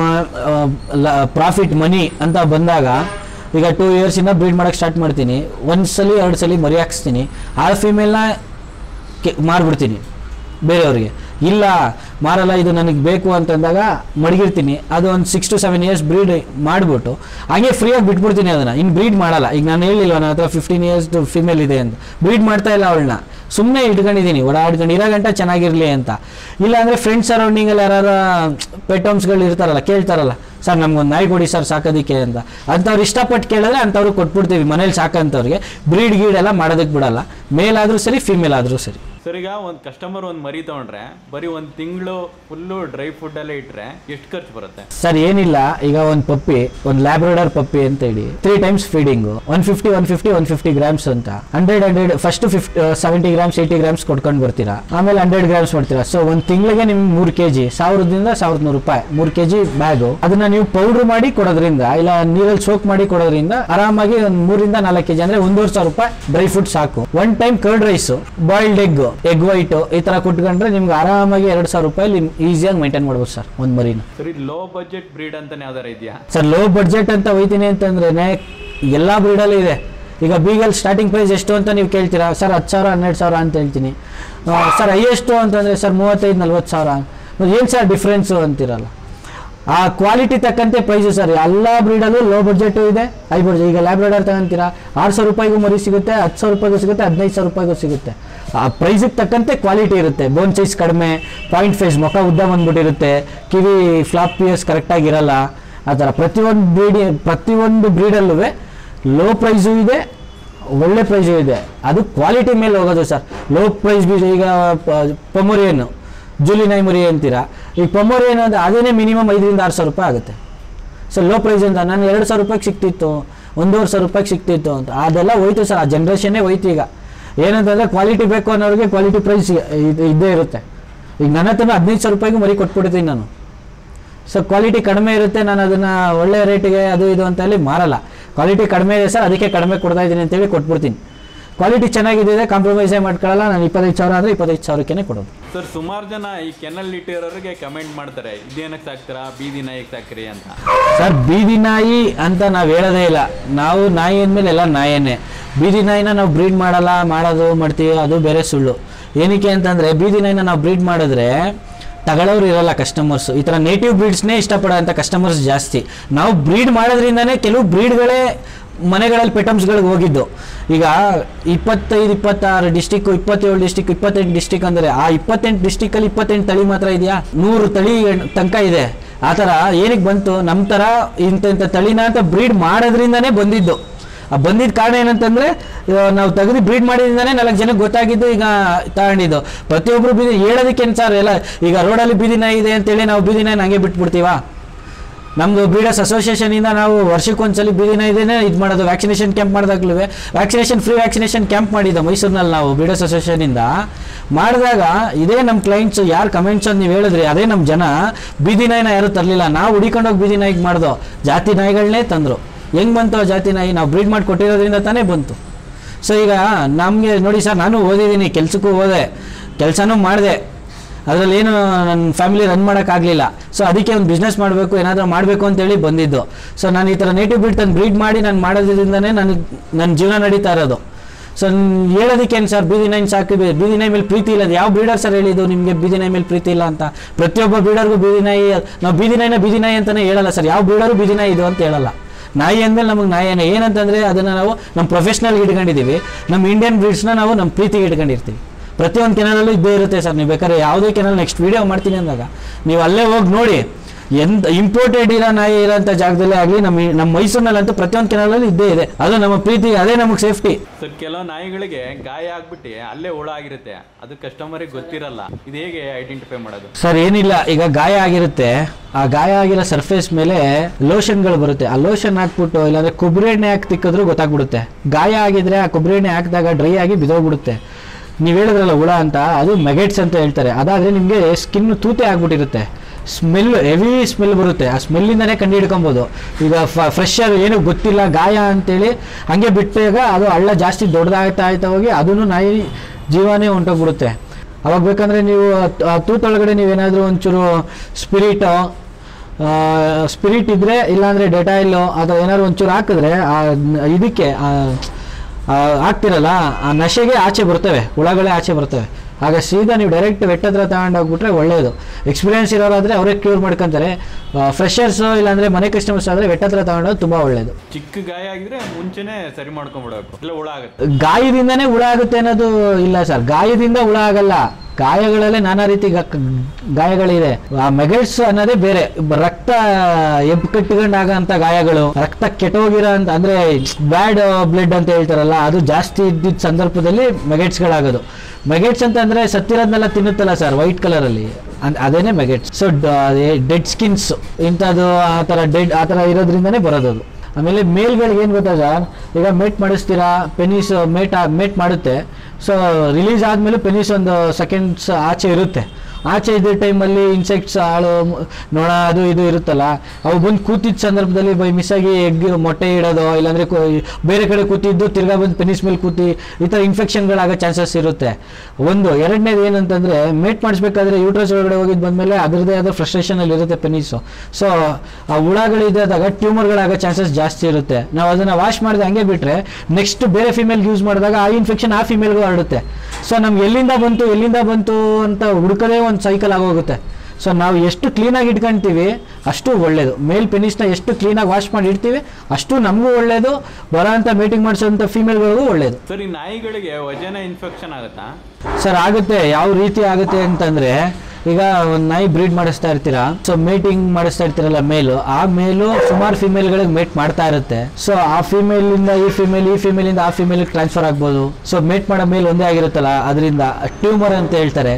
ಪ್ರಾಫಿಟ್ ಮನಿ ಅಂತ ಬಂದಾಗ ಈಗ ಟೂ ಇಯರ್ಸಿಂದ ಬ್ರೀಡ್ ಮಾಡೋಕ್ಕೆ ಸ್ಟಾರ್ಟ್ ಮಾಡ್ತೀನಿ, ಒಂದು ಸಲ ಎರಡು ಸಲ ಮರಿ ಹಾಕ್ಸ್ತೀನಿ, ಆ ಫೀಮೇಲ್ನ ಕೆ ಮಾರ್ಬಿಡ್ತೀನಿ ಬೇರೆಯವ್ರಿಗೆ. ಇಲ್ಲ ಮಾರಲ್ಲ, ಇದು ನನಗೆ ಬೇಕು ಅಂತಂದಾಗ ಮಡಗಿರ್ತೀನಿ, ಅದು ಒಂದು six to seven years breed ಮಾಡಿಬಿಟ್ಟು ಹಾಗೆ ಫ್ರೀಯಾಗಿ ಬಿಟ್ಬಿಡ್ತೀನಿ ಅದನ್ನು. ಇನ್ನು ಬ್ರೀಡ್ ಮಾಡಲ್ಲ. ಈಗ ನಾನು ಹೇಳಿಲ್ವ ನನ್ನ ಹತ್ರ ಫಿಫ್ಟೀನ್ ಇಯರ್ಸ್ ಫಿಮೇಲ್ ಇದೆ ಅಂತ, ಬ್ರೀಡ್ ಮಾಡ್ತಾ ಇಲ್ಲ ಅವಳನ್ನ, ಸುಮ್ಮನೆ ಇಟ್ಕೊಂಡಿದ್ದೀನಿ ಓಡಾಡ್ಕೊಂಡು ಇರೋ ಗಂಟೆ ಚೆನ್ನಾಗಿರಲಿ ಅಂತ. ಇಲ್ಲ ಅಂದರೆ ಫ್ರೆಂಡ್ಸ್ ಸರೌಂಡಿಂಗಲ್ಲಿ ಯಾರು ಪೆಟ್ ಹೋಮ್ಸ್ಗಳು ಇರ್ತಾರಲ್ಲ, ಕೇಳ್ತಾರಲ್ಲ, ಸರ್ ನಮ್ಗೊಂದು ನಾಯಿ ಕೊಡಿ ಸರ್ ಸಾಕೋದಕ್ಕೆ ಅಂತ. ಅಂಥವ್ರು ಇಷ್ಟಪಟ್ಟು ಕೇಳಿದ್ರೆ ಅಂಥವ್ರು ಕೊಟ್ಬಿಡ್ತೀವಿ. ಮನೇಲಿ ಸಾಕಂಥವ್ರಿಗೆ ಬ್ರೀಡ್ ಗೀಡ್ ಎಲ್ಲ ಮಾಡೋದಕ್ಕೆ ಬಿಡಲ್ಲ, ಮೇಲ್ ಆದರೂ ಸರಿ ಫಿಮೇಲ್ ಆದರೂ ಸರಿ. ಸರ್ ಈಗ ಒಂದು ಕಸ್ಟಮರ್ ಒಂದು ಮರಿ ತೊಗೊಂಡ್ರೆ ಬರೀ ಒಂದು ತಿಂಗಳು ಫುಲ್ಲು ಡ್ರೈ ಫುಡ್ ಎಲ್ಲ ಇಟ್ಟರೆ ಎಷ್ಟು ಖರ್ಚು ಬರುತ್ತೆ ಸರ್? ಏನಿಲ್ಲ, ಈಗ ಒಂದು ಪಪ್ಪಿ, ಒಂದು ಲ್ಯಾಬ್ರಡಾರ್ ಪಪ್ಪಿ ಅಂತ ಹೇಳಿ three times feeding, one fifty one fifty one fifty grams ಅಂತ hundred hundred first fifty seventy grams eighty grams ಕೊಟ್ಕೊಂಡು ಬರ್ತೀರಾ, ಆಮೇಲೆ ಹಂಡ್ರೆಡ್ ಗ್ರಾಮ್ಸ್ ಮಾಡ್ತೀರಾ. ಸೊ ಒಂದು ತಿಂಗಳಿಗೆ ನಿಮ್ಗೆ ಮೂರು ಕೆ ಜಿ ಸಾವಿರದಿಂದ ಸಾವಿರದ ನೂರು ರೂಪಾಯಿ ಮೂರು ಕೆ ಜಿ ಬ್ಯಾಗು. ಅದನ್ನ ನೀವು ಪೌಡ್ರ್ ಮಾಡಿ ಕೊಡೋದ್ರಿಂದ ಇಲ್ಲ ನೀರಲ್ಲಿ ಸೋಕ್ ಮಾಡಿ ಕೊಡೋದ್ರಿಂದ ಆರಾಮಾಗಿ ಒಂದು ಮೂರಿಂದ ನಾಲ್ಕು ಕೆ ಜಿ ಅಂದ್ರೆ ಒಂದೂವರೆ ಸಾವಿರ ರೂಪಾಯಿ ಡ್ರೈ ಫುಡ್ ಸಾಕು. One time curd rice, boiled egg, egg white ಈ ತರ ಕೊಟ್ಕೊಂಡ್ರೆ ನಿಮ್ಗೆ ಆರಾಮಾಗಿ ಎರಡು ಸಾವಿರ ರೂಪಾಯಿ ಈಸಿಯಾಗಿ ಮೇಂಟೈನ್ ಮಾಡ್ಬೋದು ಸರ್ ಒಂದು ಮರಿನ. ಸರ್ ಲೋ ಬಜೆಟ್ ಬ್ರೀಡ್ ಅಂತಾನೆ ಯಾವ್ದಾರ ಇದೆಯಾ ಸರ್? ಲೋ ಬಡ್ಜೆಟ್ ಅಂತ ಹೋಯ್ತೀನಿ ಅಂತಂದ್ರೆ ಎಲ್ಲಾ ಬ್ರೀಡಲ್ಲಿ ಇದೆ. ಈಗ ಬೀಗಲ್ ಸ್ಟಾರ್ಟಿಂಗ್ ಪ್ರೈಸ್ ಎಷ್ಟು ಅಂತ ನೀವು ಕೇಳ್ತೀರಾ, ಸರ್ ಹತ್ತು ಸಾವಿರ ಹನ್ನೆರಡು ಸಾವಿರ ಅಂತ ಹೇಳ್ತೀನಿ. ಸರ್ ಹೈಯೆಸ್ಟು ಅಂತಂದರೆ ಸರ್ ಮೂವತ್ತೈದು ನಲ್ವತ್ತು ಸಾವಿರ. ಏನು ಸರ್ ಡಿಫ್ರೆನ್ಸು ಅಂತಿರಲ್ಲ. ಆ ಕ್ವಾಲಿಟಿ ತಕ್ಕಂತೆ ಪ್ರೈಸು ಸರ್. ಎಲ್ಲ ಬ್ರೀಡಲ್ಲೂ ಲೋ ಬಡ್ಜೆಟು ಇದೆ, ಹೈ ಬಡ್ಜೆಟ್. ಈಗ ಲ್ಯಾಬ್ರಾಡಾರ್ ತಗೊಂತೀರಾ ಆರು ಸಾವಿರ ರೂಪಾಯಿಗೂ ಮರಿ ಸಿಗುತ್ತೆ, ಹತ್ತು ಸಾವಿರ ರೂಪಾಯಿಗೂ ಸಿಗುತ್ತೆ, ಹದಿನೈದು ಸಾವಿರ ರೂಪಾಯಿಗೂ ಸಿಗುತ್ತೆ. ಆ ಪ್ರೈಸಿಗೆ ತಕ್ಕಂತೆ ಕ್ವಾಲಿಟಿ ಇರುತ್ತೆ. ಬೋನ್ ಸೈಜ್ ಕಡಿಮೆ, ಪಾಯಿಂಟ್ ಫೇಸ್, ಮುಖ ಉದ್ದ ಬಂದ್ಬಿಟ್ಟಿರುತ್ತೆ, ಕಿವಿ ಫ್ಲಾಪ್ ಪಿಯರ್ಸ್ ಕರೆಕ್ಟಾಗಿರಲ್ಲ. ಆ ಥರ ಪ್ರತಿಯೊಂದು ಬ್ರೀಡಿ ಪ್ರತಿಯೊಂದು ಬ್ರೀಡಲ್ಲೂ ಲೋ ಪ್ರೈಸು ಇದೆ, ಒಳ್ಳೆ ಪ್ರೈಸು ಇದೆ. ಅದು ಕ್ವಾಲಿಟಿ ಮೇಲೆ ಹೋಗೋದು ಸರ್. ಲೋ ಪ್ರೈಸ್ ಬೀಜ ಈಗ ಪೊಮೊರಿಯನ್ನು ಜೂಲಿನೈ ಮರಿ ಅಂತೀರಾ, ಈಗ ಪೊಮೊರಿಯನ್ ಅಂದರೆ ಅದೇನೇ ಮಿನಿಮಮ್ ಐದರಿಂದ ಆರು ಸಾವಿರ ರೂಪಾಯಿ ಆಗುತ್ತೆ. ಸೊ ಲೋ ಪ್ರೈಸ್ ಅಂತ ನಾನು ಎರಡು ಸಾವಿರ ರೂಪಾಯಿಗೆ ಸಿಕ್ತಿತ್ತು, ಒಂದೂವರೆ ಸಾವಿರ ರೂಪಾಯಿಗೆ ಸಿಕ್ತಿತ್ತು ಅಂತ ಅದೆಲ್ಲ ಹೋಯ್ತು ಸರ್. ಆ ಜನ್ರೇಷನ್ನೇ ಹೋಯ್ತು. ಈಗ ಏನಂತಂದರೆ ಕ್ವಾಲಿಟಿ ಬೇಕು ಅನ್ನೋರಿಗೆ ಕ್ವಾಲಿಟಿ ಪ್ರೈಸ್ ಇದ್ದೇ ಇರುತ್ತೆ. ಈಗ ನನ್ನ ಹತ್ರ ಹದಿನೈದು ಸಾವಿರ ರೂಪಾಯಿಗೂ ಮರಿ ಕೊಟ್ಬಿಡ್ತೀನಿ ನಾನು. ಸೊ ಕ್ವಾಲಿಟಿ ಕಡಿಮೆ ಇರುತ್ತೆ, ನಾನು ಅದನ್ನು ಒಳ್ಳೆ ರೇಟಿಗೆ ಅದು ಇದು ಅಂತ ಹೇಳಿ ಮಾರಲ್ಲ. ಕ್ವಾಲಿಟಿ ಕಡಿಮೆ ಇದೆ ಸರ್, ಅದಕ್ಕೆ ಕಡಿಮೆ ಕೊಡ್ತಾ ಇದ್ದೀನಿ ಅಂತೇಳಿ ಕೊಟ್ಬಿಡ್ತೀನಿ. ಕ್ವಾಲಿಟಿ ಚೆನ್ನಾಗಿದೆ, ಕಾಂಪ್ರಮೈಸೇ ಮಾಡ್ಕೊಳ್ಳಲ್ಲ. ನಾನು ಇಪ್ಪತ್ತೈದು ಸಾವಿರ ಅಂದರೆ ಇಪ್ಪತ್ತೈದು ಸಾವಿರಕ್ಕೆ ಕೊಡೋದು ಸರ್. ಸುಮಾರು ಜನ ಈ ಕೆನಲ್ ಇಟ್ಟಿರೋರಿಗೆ ಕಮೆಂಟ್ ಮಾಡ್ತಾರೆ, ಇದೇನಕ್ಕೆ ಸಾಕ್ತೀರಾ, ಬೀದಿ ನಾಯಿಗೆ ಸಾಕ್ರಿ ಅಂತ. ಸರ್ ಬೀದಿ ನಾಯಿ ಅಂತ ನಾವು ಹೇಳೋದೇ ಇಲ್ಲ. ನಾವು ನಾಯಿ ಅಂದಮೇಲೆ ಎಲ್ಲ ನಾಯಿನೇ. ಬೀದಿ ನಾಯಿನ ನಾವು ಬ್ರೀಡ್ ಮಾಡಲ್ಲ, ಮಾಡೋದು ಮಾಡ್ತೀವಿ ಅದು ಬೇರೆ ಸುಳ್ಳು. ಏನಕ್ಕೆ ಅಂತಂದರೆ ಬೀದಿ ನಾಯಿನ ನಾವು ಬ್ರೀಡ್ ಮಾಡಿದ್ರೆ ತಗೊಳ್ಳೋರು ಇರಲ್ಲ ಕಸ್ಟಮರ್ಸು. ಈ ಥರ ನೇಟಿವ್ ಬ್ರೀಡ್ಸ್ನೇ ಇಷ್ಟಪಡೋಂಥ ಕಸ್ಟಮರ್ಸ್ ಜಾಸ್ತಿ. ನಾವು ಬ್ರೀಡ್ ಮಾಡೋದ್ರಿಂದನೇ ಕೆಲವು ಬ್ರೀಡ್ಗಳೇ ಮನೆಗಳಲ್ಲಿ ಪೆಟಮ್ಸ್ಗಳಿಗೆ ಹೋಗಿದ್ದು. ಈಗ ಇಪ್ಪತ್ತೈದು ಇಪ್ಪತ್ತಾರು ಡಿಸ್ಟಿಕ್ಕು, ಇಪ್ಪತ್ತೇಳು ಡಿಸ್ಟಿಕ್, ಇಪ್ಪತ್ತೆಂಟು ಡಿಸ್ಟಿಕ್ ಅಂದರೆ ಆ ಇಪ್ಪತ್ತೆಂಟು ಡಿಸ್ಟಿಕಲ್ಲಿ ಇಪ್ಪತ್ತೆಂಟು ತಳಿ ಮಾತ್ರ ಇದೆಯಾ? ನೂರು ತಳಿ ತನಕ ಇದೆ. ಆ ಥರ ಏನಕ್ಕೆ ಬಂತು? ನಮ್ಮ ಥರ ಇಂಥ ತಳಿನ ಅಂತ ಬ್ರೀಡ್ ಮಾಡೋದ್ರಿಂದನೇ ಬಂದಿದ್ದು. ಆ ಬಂದಿದ್ದ ಕಾರಣ ಏನಂತಂದರೆ ನಾವು ತೆಗೆದು ಬ್ರೀಡ್ ಮಾಡಿದಿಂದನೇ ನಾಲ್ಕು ಜನಕ್ಕೆ ಗೊತ್ತಾಗಿದ್ದು, ಈಗ ತಗೊಂಡಿದ್ದು. ಪ್ರತಿಯೊಬ್ಬರು ಬೀದಿ ಹೇಳೋದಕ್ಕೇನು ಸರ್ ಎಲ್ಲ. ಈಗ ರೋಡಲ್ಲಿ ಬೀದಿ ನಾಯಿ ಇದೆ ಅಂತೇಳಿ ನಾವು ಬೀದಿ ನಾಯಿನ ಹಂಗೆ ಬಿಟ್ಬಿಡ್ತೀವಾ? ನಮ್ಮದು ಬ್ರೀಡರ್ಸ್ ಅಸೋಸಿಯೇಷನಿಂದ ನಾವು ವರ್ಷಕ್ಕೊಂದ್ಸಲಿ ಬೀದಿ ನಾಯಿದೇನೆ ಇದು ಮಾಡೋದು. ವ್ಯಾಕ್ಸಿನೇಷನ್ ಕ್ಯಾಂಪ್ ಮಾಡಿದಾಗಲೂ ವ್ಯಾಕ್ಸಿನೇಷನ್ ಫ್ರೀ ವ್ಯಾಕ್ಸಿನೇಷನ್ ಕ್ಯಾಂಪ್ ಮಾಡಿದ್ದು ಮೈಸೂರಿನಲ್ಲಿ ನಾವು ಬ್ರೀಡರ್ಸ್ ಅಸೋಸಿಯೇಷನಿಂದ ಮಾಡಿದಾಗ ಇದೇ ನಮ್ಮ ಕ್ಲೈಂಟ್ಸು ಯಾರು ಕಮೆಂಟ್ಸ್ ಅಂತ ನೀವು ಹೇಳಿದ್ರಿ, ಅದೇ ನಮ್ಮ ಜನ ಬೀದಿ ನಾಯಿನ ಯಾರೂ ತರಲಿಲ್ಲ. ನಾವು ಹುಡಿಕೊಂಡೋಗಿ ಬೀದಿ ನಾಯಿಗೆ ಮಾಡ್ದೋ, ಜಾತಿ ನಾಯಿಗಳನ್ನೇ ತಂದರು. ಹೆಂಗೆ ಬಂತು ಜಾತಿ ನಾಯಿ? ನಾವು ಬ್ರೀಡ್ ಮಾಡಿ ಕೊಟ್ಟಿರೋದ್ರಿಂದ ತಾನೇ ಬಂತು. ಸೊ ಈಗ ನಮಗೆ ನೋಡಿ ಸರ್, ನಾನು ಓದಿದ್ದೀನಿ, ಕೆಲಸಕ್ಕೂ ಹೋದೆ, ಕೆಲಸನೂ ಮಾಡಿದೆ, ಅದರಲ್ಲಿ ಏನು ನನ್ನ ಫ್ಯಾಮಿಲಿ ರನ್ ಮಾಡೋಕ್ಕಾಗಲಿಲ್ಲ. ಸೊ ಅದಕ್ಕೆ ಒಂದು ಬಿಸ್ನೆಸ್ ಮಾಡಬೇಕು, ಏನಾದರೂ ಮಾಡಬೇಕು ಅಂತೇಳಿ ಬಂದಿದ್ದು. ಸೊ ನಾನು ಈ ಥರ ನೇಟಿವ್ ಬ್ರೀಡ್ ತಂದು ಬ್ರೀಡ್ ಮಾಡಿ ನಾನು ಮಾಡೋದ್ರಿಂದನೇ ನನಗೆ ನನ್ನ ಜೀವನ ನಡೀತಾ ಇರೋದು. ಸೊ ಹೇಳೋದಕ್ಕೇನು ಸರ್ ಬೀದಿ ನಾಯಿನ ಸಾಕಿ ಬೀದಿ ನಾಯಿ ಮೇಲೆ ಪ್ರೀತಿ ಇಲ್ಲ? ಯಾವ ಬ್ರೀಡರ್ ಸರ್ ಹೇಳಿದ್ದು ನಿಮಗೆ ಬೀದಿ ನಾಯಿ ಮೇಲೆ ಪ್ರೀತಿ ಇಲ್ಲ ಅಂತ? ಪ್ರತಿಯೊಬ್ಬ ಬ್ರೀಡರ್ಗೂ ಬೀದಿ ನಾಯಿ, ನಾವು ಬೀದಿ ನಾಯಿನ ಬೀದಿ ನಾಯಿ ಅಂತಲೇ ಹೇಳಲ್ಲ ಸರ್. ಯಾವ ಬ್ರೀಡರು ಬೀದಿ ನಾಯಿ ಇದು ಅಂತ ಹೇಳಲ್ಲ. ನಾಯಿ ಅಂದಮೇಲೆ ನಮಗೆ ನಾಯಿನೇ. ಏನಂತಂದರೆ ಅದನ್ನು ನಾವು ನಮ್ಮ ಪ್ರೊಫೆಷ್ನಲ್ಗೆ ಇಟ್ಕೊಂಡಿದ್ದೀವಿ, ನಮ್ಮ ಇಂಡಿಯನ್ ಬ್ರೀಡ್ಸ್ನ ನಾವು ನಮ್ಮ ಪ್ರೀತಿಗೆ ಇಟ್ಕೊಂಡಿರ್ತೀವಿ. ಪ್ರತಿಯೊಂದು ಕೆನಲಲ್ಲೂ ಇದ್ದೇ ಇರುತ್ತೆ ಸರ್. ನೀವು ಬೇಕಾದ್ರೆ ಯಾವುದೇ ಕೆನಲ್ ನೆಕ್ಸ್ಟ್ ವೀಡಿಯೋ ಮಾಡ್ತೀನಿ ಅಂದಾಗ ನೀವು ಅಲ್ಲೇ ಹೋಗಿ ನೋಡಿ. ಎಂತ ಇಂಪೋರ್ಟೆಡ್ ಇರೋ ನಾಯಿ ಇರೋಂಥ ಜಾಗದಲ್ಲೇ ಆಗಲಿ, ನಮ್ಮ ನಮ್ಮ ಮೈಸೂರಿನಲ್ಲಂತೂ ಪ್ರತಿಯೊಂದು ಕೆನಲಲ್ಲಿ ಇದ್ದೇ ಇದೆ. ಅದು ನಮ್ಮ ಪ್ರೀತಿ, ಅದೇ ನಮಗೆ ಸೇಫ್ಟಿ. ಸರ್ ಕೆಲವು ನಾಯಿಗಳಿಗೆ ಗಾಯ ಆಗ್ಬಿಟ್ಟು ಅಲ್ಲೇ ಹುಳ ಆಗಿರುತ್ತೆ, ಅದು ಕಸ್ಟಮರಿಗೆ ಗೊತ್ತಿರಲ್ಲ. ಇದು ಹೇಗೆ ಐಡೆಂಟಿಫೈ ಮಾಡೋದು? ಸರ್ ಏನಿಲ್ಲ, ಈಗ ಗಾಯ ಆಗಿರುತ್ತೆ, ಆ ಗಾಯ ಆಗಿರೋ ಸರ್ಫೇಸ್ ಮೇಲೆ ಲೋಷನ್ಗಳು ಬರುತ್ತೆ. ಆ ಲೋಷನ್ ಹಾಕ್ಬಿಟ್ಟು ಇಲ್ಲಾಂದ್ರೆ ಕೊಬ್ಬರಿ ಎಣ್ಣೆ ಹಾಕಿ ತಿಕ್ಕಿದ್ರು ಗೊತ್ತಾಗ್ಬಿಡುತ್ತೆ. ಗಾಯ ಆಗಿದ್ರೆ ಆ ಕೊಬ್ಬರಿ ಎಣ್ಣೆ ಹಾಕಿದಾಗ ಡ್ರೈ ಆಗಿ ಬಿದೋಗ್ಬಿಡುತ್ತೆ. ನೀವು ಹೇಳಿದ್ರಲ್ಲ ಹುಳ ಅಂತ, ಅದು ಮೆಗೆಟ್ಸ್ ಅಂತ ಹೇಳ್ತಾರೆ. ಅದಾದರೆ ನಿಮಗೆ ಸ್ಕಿನ್ ತೂತೆ ಆಗ್ಬಿಟ್ಟಿರುತ್ತೆ, ಸ್ಮೆಲ್ ಹೆವಿ ಸ್ಮೆಲ್ ಬರುತ್ತೆ. ಆ ಸ್ಮೆಲ್ಲಿಂದನೇ ಕಂಡು ಹಿಡ್ಕೊಬೋದು. ಈಗ ಫ್ರೆಶರ್ ಏನೂ ಗೊತ್ತಿಲ್ಲ ಗಾಯ ಅಂತೇಳಿ ಹಂಗೆ ಬಿಟ್ಟಾಗ ಅದು ಹಳ್ಳ ಜಾಸ್ತಿ ದೊಡ್ಡದಾಗ್ತಾ ಆಯ್ತಾ ಹೋಗಿ ಅದನ್ನು ನಾಯಿ ಜೀವನೇ ಹೊಂಟೋಗ್ಬಿಡುತ್ತೆ. ಅವಾಗ ಬೇಕಂದರೆ ನೀವು ತೂತೊಳಗಡೆ ನೀವೇನಾದರೂ ಒಂಚೂರು ಸ್ಪಿರಿಟು ಸ್ಪಿರಿಟ್ ಇದ್ದರೆ, ಇಲ್ಲಾಂದರೆ ಡೆಟಾಯಿಲು ಅಥವಾ ಏನಾದ್ರು ಒಂಚೂರು ಹಾಕಿದ್ರೆ ಇದಕ್ಕೆ ಹಾಕ್ತಿರಲ್ಲ, ಆ ನಶೆಗೆ ಆಚೆ ಬರ್ತವೆ, ಹುಳಗಳೇ ಆಚೆ ಬರ್ತವೆ. ಆಗ ಸೀದಾ ನೀವು ಡೈರೆಕ್ಟ್ ವೆಟ್ ಹತ್ರ ತಗೊಂಡೋಗ್ಬಿಟ್ರೆ ಒಳ್ಳೆಯದು. ಎಕ್ಸ್ಪೀರಿಯನ್ಸ್ ಇರೋರಾದರೆ ಅವರೇ ಕ್ಯೂರ್ ಮಾಡ್ಕೊತಾರೆ. ಫ್ರೆಶರ್ಸು ಇಲ್ಲಾಂದರೆ ಮನೆ ಕಸ್ಟಮರ್ಸ್ ಆದರೆ ವೆಟ್ ಹತ್ರ ತಗೊಂಡೋದು ತುಂಬ ಒಳ್ಳೆಯದು. ಚಿಕ್ಕ ಗಾಯ ಆಗಿದ್ರೆ ಮುಂಚೆನೇ ಸರಿ ಮಾಡ್ಕೊಂಡ್ಬಿಡಬೇಕು, ಇಲ್ಲ ಹುಳ ಆಗುತ್ತೆ. ಗಾಯದಿಂದನೇ ಹುಳ ಆಗುತ್ತೆ ಅನ್ನೋದು ಇಲ್ಲ ಸರ್. ಗಾಯದಿಂದ ಹುಳ ಆಗಲ್ಲ. ಗಾಯಗಳಲ್ಲೇ ನಾನಾ ರೀತಿ ಗಾಯಗಳಿದೆ. ಆ ಮೆಗೆಟ್ಸ್ ಅನ್ನೋದೇ ಬೇರೆ, ರಕ್ತ ಎಬ್ ಕಟ್ಟಿಕೊಂಡಾಗಂತ ಗಾಯಗಳು, ರಕ್ತ ಕೆಟ್ಟೋಗಿರೋ ಅಂತ ಅಂದರೆ ಬ್ಯಾಡ್ ಬ್ಲಡ್ ಅಂತ ಹೇಳ್ತಾರಲ್ಲ, ಅದು ಜಾಸ್ತಿ ಇದ್ದಿದ್ದ ಸಂದರ್ಭದಲ್ಲಿ ಮೆಗೆಟ್ಸ್ಗಳಾಗೋದು. ಮೆಗೆಟ್ಸ್ ಅಂತ ಅಂದರೆ ಸತ್ತಿರೋದನ್ನೆಲ್ಲ ತಿನ್ನುತ್ತಲ್ಲ ಸರ್ ವೈಟ್ ಕಲರಲ್ಲಿ, ಅದೇನೇ ಮೆಗೆಟ್ಸ್. ಸೊ ಡೆಡ್ ಸ್ಕಿನ್ಸ್ ಇಂಥದ್ದು ಆ ಥರ ಡೆಡ್ ಆ ಥರ ಇರೋದ್ರಿಂದನೇ ಬರೋದು ಅದು. ಆಮೇಲೆ ಮೇಲ್ಗಳಿಗೆ ಏನು ಗೊತ್ತಾ ಸರ್, ಈಗ ಮೇಟ್ ಮಾಡಿಸ್ತೀರಾ, ಪೆನಿಸ್ ಮೇಟ್ ಮೇಟ್ ಮಾಡುತ್ತೆ. ಸೊ ರಿಲೀಸ್ ಆದಮೇಲೆ ಪೆನಿಸ್ ಒಂದು ಸೆಕೆಂಡ್ಸ್ ಆಚೆ ಇರುತ್ತೆ. ಆಚೆ ಇದ್ದ ಟೈಮಲ್ಲಿ ಇನ್ಸೆಕ್ಟ್ಸ್ ಹಾಳು ನೋಣ ಅದು ಇದು ಇರುತ್ತಲ್ಲ, ಅವು ಬಂದು ಕೂತಿದ್ದ ಸಂದರ್ಭದಲ್ಲಿ ಬೈ ಮಿಸ್ಸಾಗಿ ಎಗ್ ಮೊಟ್ಟೆ ಇಡೋದು, ಇಲ್ಲಾಂದರೆ ಬೇರೆ ಕಡೆ ಕೂತಿದ್ದು ತಿರ್ಗಾ ಬಂದು ಪೆನಿಸ್ ಮೇಲೆ ಕೂತಿ ಈ ಥರ ಇನ್ಫೆಕ್ಷನ್ಗಳಾಗೋ ಚಾನ್ಸಸ್ ಇರುತ್ತೆ. ಒಂದು ಎರಡನೇದು ಏನಂತಂದರೆ ಮೇಟ್ ಮಾಡಿಸ್ಬೇಕಾದ್ರೆ ಯೂಟ್ರಸ್ ಒಳಗಡೆ ಹೋಗಿದ್ದು ಬಂದಮೇಲೆ ಅದರದ್ದೇ ಆದ ಫ್ರಸ್ಟ್ರೇಷನಲ್ಲಿ ಇರುತ್ತೆ ಪೆನಿಸು. ಸೊ ಆ ಹುಳಗಳಿದ್ದಾಗ ಟ್ಯೂಮರ್ಗಳಾಗೋ ಚಾನ್ಸಸ್ ಜಾಸ್ತಿ ಇರುತ್ತೆ. ನಾವು ಅದನ್ನು ವಾಶ್ ಮಾಡಿದೆ ಹಂಗೆ ಬಿಟ್ಟರೆ ನೆಕ್ಸ್ಟ್ ಬೇರೆ ಫಿಮೇಲ್ಗೆ ಯೂಸ್ ಮಾಡಿದಾಗ ಆ ಇನ್ಫೆಕ್ಷನ್ ಆ ಫಿಮೇಲ್ಗೂ ಹರಡುತ್ತೆ. ಸೊ ನಮ್ಗೆ ಎಲ್ಲಿಂದ ಬಂತು ಎಲ್ಲಿಂದ ಬಂತು ಅಂತ ಹುಡುಕದೇ ಒಂದು ಸೈಕಲ್ ಆಗೋಗುತ್ತೆ. ಸೊ ನಾವು ಎಷ್ಟು ಕ್ಲೀನಾಗಿ ಇಟ್ಕೊಂತೀವಿ ಅಷ್ಟು ಒಳ್ಳೇದು. ಮೇಲ್ ಪೆನಿಸ್ನ ಎಷ್ಟು ಕ್ಲೀನಾಗಿ ವಾಶ್ ಮಾಡಿ ಇಡ್ತೀವಿ ಅಷ್ಟು ನಮಗೂ ಒಳ್ಳೇದು, ಬರೋಂಥ ಮೀಟಿಂಗ್ ಮಾಡಿಸೋಂಥ ಫೀಮೇಲ್ಗಳಿಗೂ ಒಳ್ಳೇದು. ಸರ್, ಈ ನಾಯಿಗಳಿಗೆ ವಜನ ಇನ್ಫೆಕ್ಷನ್ ಆಗುತ್ತಾ? ಸರ್ ಆಗುತ್ತೆ. ಯಾವ ರೀತಿ ಆಗುತ್ತೆ ಅಂತಂದರೆ, ಈಗ ಒಂದು ನಾಯಿ ಬ್ರೀಡ್ ಮಾಡಿಸ್ತಾ ಇರ್ತೀರಾ, ಸೊ ಮೇಟಿಂಗ್ ಮಾಡಿಸ್ತಾ ಇರ್ತೀರಲ್ಲ ಮೇಲು, ಆ ಮೇಲು ಸುಮಾರು ಫಿಮೇಲ್ಗಳಿಗೆ ಮೇಟ್ ಮಾಡ್ತಾ ಇರುತ್ತೆ. ಸೊ ಆ ಫಿಮೇಲಿಂದ ಈ ಫಿಮೇಲ್, ಈ ಫಿಮೇಲಿಂದ ಆ ಫಿಮೇಲಿಗೆ ಟ್ರಾನ್ಸ್ಫರ್ ಆಗ್ಬೋದು. ಸೊ ಮೇಟ್ ಮಾಡೋ ಮೇಲ್ ಒಂದೇ ಆಗಿರುತ್ತಲ್ಲ, ಅದರಿಂದ ಟ್ಯೂಮರ್ ಅಂತ ಹೇಳ್ತಾರೆ.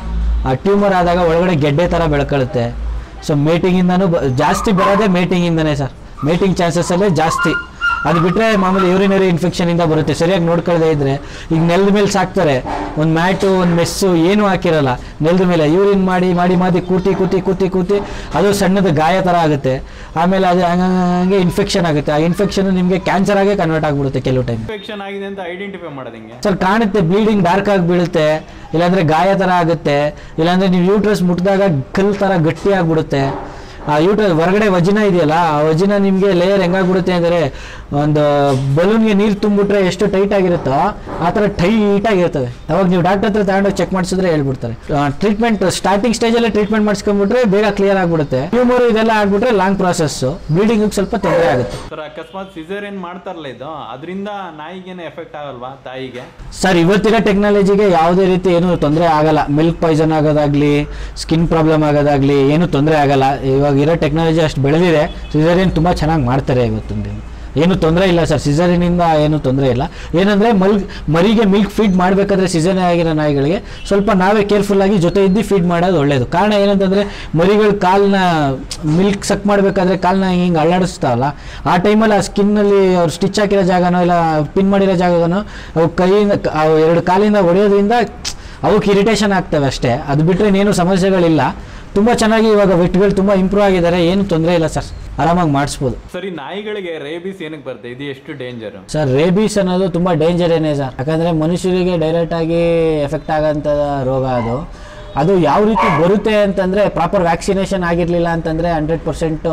ಆ ಟ್ಯೂಮರ್ ಆದಾಗ ಒಳಗಡೆ ಗೆಡ್ಡೆ ಥರ ಬೆಳ್ಕೊಳ್ಳುತ್ತೆ. ಸೊ ಮೇಟಿಂಗಿಂದನೂ ಬ ಜಾಸ್ತಿ ಬರೋದೇ ಮೇಟಿಂಗಿಂದನೇ ಸರ್. ಮೇಟಿಂಗ್ ಚಾನ್ಸಸ್ಸಲ್ಲೇ ಜಾಸ್ತಿ. ಅದು ಬಿಟ್ಟರೆ ಮಾಮೂಲಿ ಯೂರಿನರಿ ಇನ್ಫೆಕ್ಷನಿಂದ ಬರುತ್ತೆ, ಸರಿಯಾಗಿ ನೋಡ್ಕೊಳ್ಳದೆ ಇದ್ದರೆ. ಈಗ ನೆಲದ ಮೇಲೆ ಸಾಕ್ತಾರೆ, ಒಂದು ಮ್ಯಾಟು ಒಂದು ಮೆಸ್ಸು ಏನೂ ಹಾಕಿರಲ್ಲ, ನೆಲದ ಮೇಲೆ ಯೂರಿನ್ ಮಾಡಿ ಮಾಡಿ ಮಾಡಿ ಕೂತಿ ಕೂತಿ ಕೂತಿ ಕೂತಿ ಅದು ಸಣ್ಣದ ಗಾಯ ಥರ ಆಗುತ್ತೆ. ಆಮೇಲೆ ಅದು ಹಂಗೆ ಇನ್ಫೆಕ್ಷನ್ ಆಗುತ್ತೆ. ಆ ಇನ್ಫೆಕ್ಷನ್ ನಿಮಗೆ ಕ್ಯಾನ್ಸರ್ ಆಗೇ ಕನ್ವರ್ಟ್ ಆಗಿಬಿಡುತ್ತೆ ಕೆಲವು ಟೈಮ್. ಇನ್ಫೆಕ್ಷನ್ ಆಗಿದೆ ಅಂತ ಐಡೆಂಟಿಫೈ ಮಾಡೋದು ಹೆಂಗೆ ಸರ್? ಕಾಣುತ್ತೆ, ಬ್ಲೀಡಿಂಗ್ ಡಾರ್ಕ್ ಆಗಿ ಬೀಳುತ್ತೆ, ಇಲ್ಲಾಂದರೆ ಗಾಯ ಥರ ಆಗುತ್ತೆ, ಇಲ್ಲಾಂದರೆ ನೀವು ಯೂಟ್ರಸ್ ಮುಟ್ಟಿದಾಗ ಕಲ್ಲು ಥರ ಗಟ್ಟಿ ಆಗಿಬಿಡುತ್ತೆ. ಆ ಯೂಟ್ರಸ್ ಹೊರಗಡೆ ವಜಿನ ಇದೆಯಲ್ಲ, ಆ ವಜಿನ ನಿಮಗೆ ಲೇಯರ್ ಹೆಂಗಾಗ್ಬಿಡುತ್ತೆ ಅಂದರೆ, ಒಂದು ಬಲೂನ್ಗೆ ನೀರು ತುಂಬಿಟ್ರೆ ಎಷ್ಟು ಟೈಟ್ ಆಗಿರುತ್ತೋ ಆ ಥರ ಟೈಟ್ ಆಗಿರ್ತದೆ. ಅವಾಗ ನೀವು ಡಾಕ್ಟರ್ ಹತ್ರ ತಗೊಂಡೋಗಿ ಚೆಕ್ ಮಾಡಿಸಿದ್ರೆ ಹೇಳ್ಬಿಡ್ತಾರೆ. ಟ್ರೀಟ್ಮೆಂಟ್ ಸ್ಟಾರ್ಟಿಂಗ್ ಸ್ಟೇಜಲ್ಲೇ ಟ್ರೀಟ್ಮೆಂಟ್ ಮಾಡಿಸ್ಕೊಂಡ್ಬಿಟ್ರೆ ಬೇಗ ಕ್ಲಿಯರ್ ಆಗಿಬಿಡುತ್ತೆ. ಟ್ಯೂಮರ್ ಇದೆಲ್ಲ ಆಗ್ಬಿಟ್ರೆ ಲಾಂಗ್ ಪ್ರಾಸೆಸ್ಸು, ಬ್ಲೀಡಿಂಗ್ ಸ್ವಲ್ಪ ತೊಂದರೆ ಆಗುತ್ತೆ. ಸರ್, ಅಕಸ್ಮಾತ್ ಸಿಸೇರಿಯನ್ ಮಾಡ್ತಾರಲ್ಲ, ಇದು ಅದರಿಂದ ನಾಯಿಗೇನು ಎಫೆಕ್ಟ್ ಆಗಲ್ವಾ ತಾಯಿಗೆ? ಸರ್, ಇವತ್ತಿನ ಟೆಕ್ನಾಲಜಿಗೆ ಯಾವುದೇ ರೀತಿ ಏನೂ ತೊಂದರೆ ಆಗಲ್ಲ. ಮಿಲ್ಕ್ ಪಾಯ್ಸನ್ ಆಗೋದಾಗ್ಲಿ, ಸ್ಕಿನ್ ಪ್ರಾಬ್ಲಮ್ ಆಗೋದಾಗ್ಲಿ ಏನೂ ತೊಂದರೆ ಆಗಲ್ಲ. ಇವಾಗ ಇರೋ ಟೆಕ್ನಾಲಜಿ ಅಷ್ಟು ಬೆಳೆದಿದೆ. ಸಿಸೇರಿಯನ್ ತುಂಬ ಚೆನ್ನಾಗಿ ಮಾಡ್ತಾರೆ ಇವತ್ತಿನ ದಿನ, ಏನು ತೊಂದರೆ ಇಲ್ಲ ಸರ್. ಸಿಸೇರಿಯನಿಂದ ಏನು ತೊಂದರೆ ಇಲ್ಲ. ಏನಂದರೆ ಮಲ್ ಮರಿಗೆ ಮಿಲ್ಕ್ ಫೀಡ್ ಮಾಡಬೇಕಾದ್ರೆ ಸಿಸೇರಿಯನ್ ಆಗಿರೋ ನಾಯಿಗಳಿಗೆ ಸ್ವಲ್ಪ ನಾವೇ ಕೇರ್ಫುಲ್ಲಾಗಿ ಜೊತೆ ಇದ್ದು ಫೀಡ್ ಮಾಡೋದು ಒಳ್ಳೆಯದು. ಕಾರಣ ಏನಂತಂದರೆ, ಮರಿಗಳು ಕಾಲನ್ನ ಮಿಲ್ಕ್ ಸಕ್ ಮಾಡಬೇಕಾದ್ರೆ ಕಾಲನ್ನ ಹಿಂಗೆ ಅಲ್ಲಾಡಿಸ್ತಾವಲ್ಲ, ಆ ಟೈಮಲ್ಲಿ ಆ ಸ್ಕಿನ್ನಲ್ಲಿ ಅವ್ರು ಸ್ಟಿಚ್ ಹಾಕಿರೋ ಜಾಗನೋ ಇಲ್ಲ ಪಿನ್ ಮಾಡಿರೋ ಜಾಗನೋ ಅವು ಕೈಯಿಂದ ಎರಡು ಕಾಲಿಂದ ಹೊಡೆಯೋದ್ರಿಂದ ಅವಕ್ಕೆ ಇರಿಟೇಷನ್ ಆಗ್ತವೆ ಅಷ್ಟೇ. ಅದು ಬಿಟ್ಟರೆ ಇನ್ನೇನು ಸಮಸ್ಯೆಗಳಿಲ್ಲ. ತುಂಬ ಚೆನ್ನಾಗಿ ಇವಾಗ ವೆಟ್ಗಳು ತುಂಬ ಇಂಪ್ರೂವ್ ಆಗಿದ್ದಾರೆ, ಏನು ತೊಂದರೆ ಇಲ್ಲ ಸರ್, ಆರಾಮಾಗಿ ಮಾಡಿಸ್ಬೋದು. ಸರಿ, ನಾಯಿಗಳಿಗೆ ರೇಬೀಸ್ ಏನಕ್ಕೆ ಬರುತ್ತೆ? ಇದು ಎಷ್ಟು ಡೇಂಜರ್? ಸರ್, ರೇಬೀಸ್ ಅನ್ನೋದು ತುಂಬ ಡೇಂಜರ್ ಏನೇ ಸರ್. ಯಾಕಂದರೆ ಮನುಷ್ಯರಿಗೆ ಡೈರೆಕ್ಟಾಗಿ ಎಫೆಕ್ಟ್ ಆಗೋಂಥ ರೋಗ ಅದು. ಅದು ಯಾವ ರೀತಿ ಬರುತ್ತೆ ಅಂತಂದರೆ, ಪ್ರಾಪರ್ ವ್ಯಾಕ್ಸಿನೇಷನ್ ಆಗಿರಲಿಲ್ಲ ಅಂತಂದರೆ ಹಂಡ್ರೆಡ್ ಪರ್ಸೆಂಟು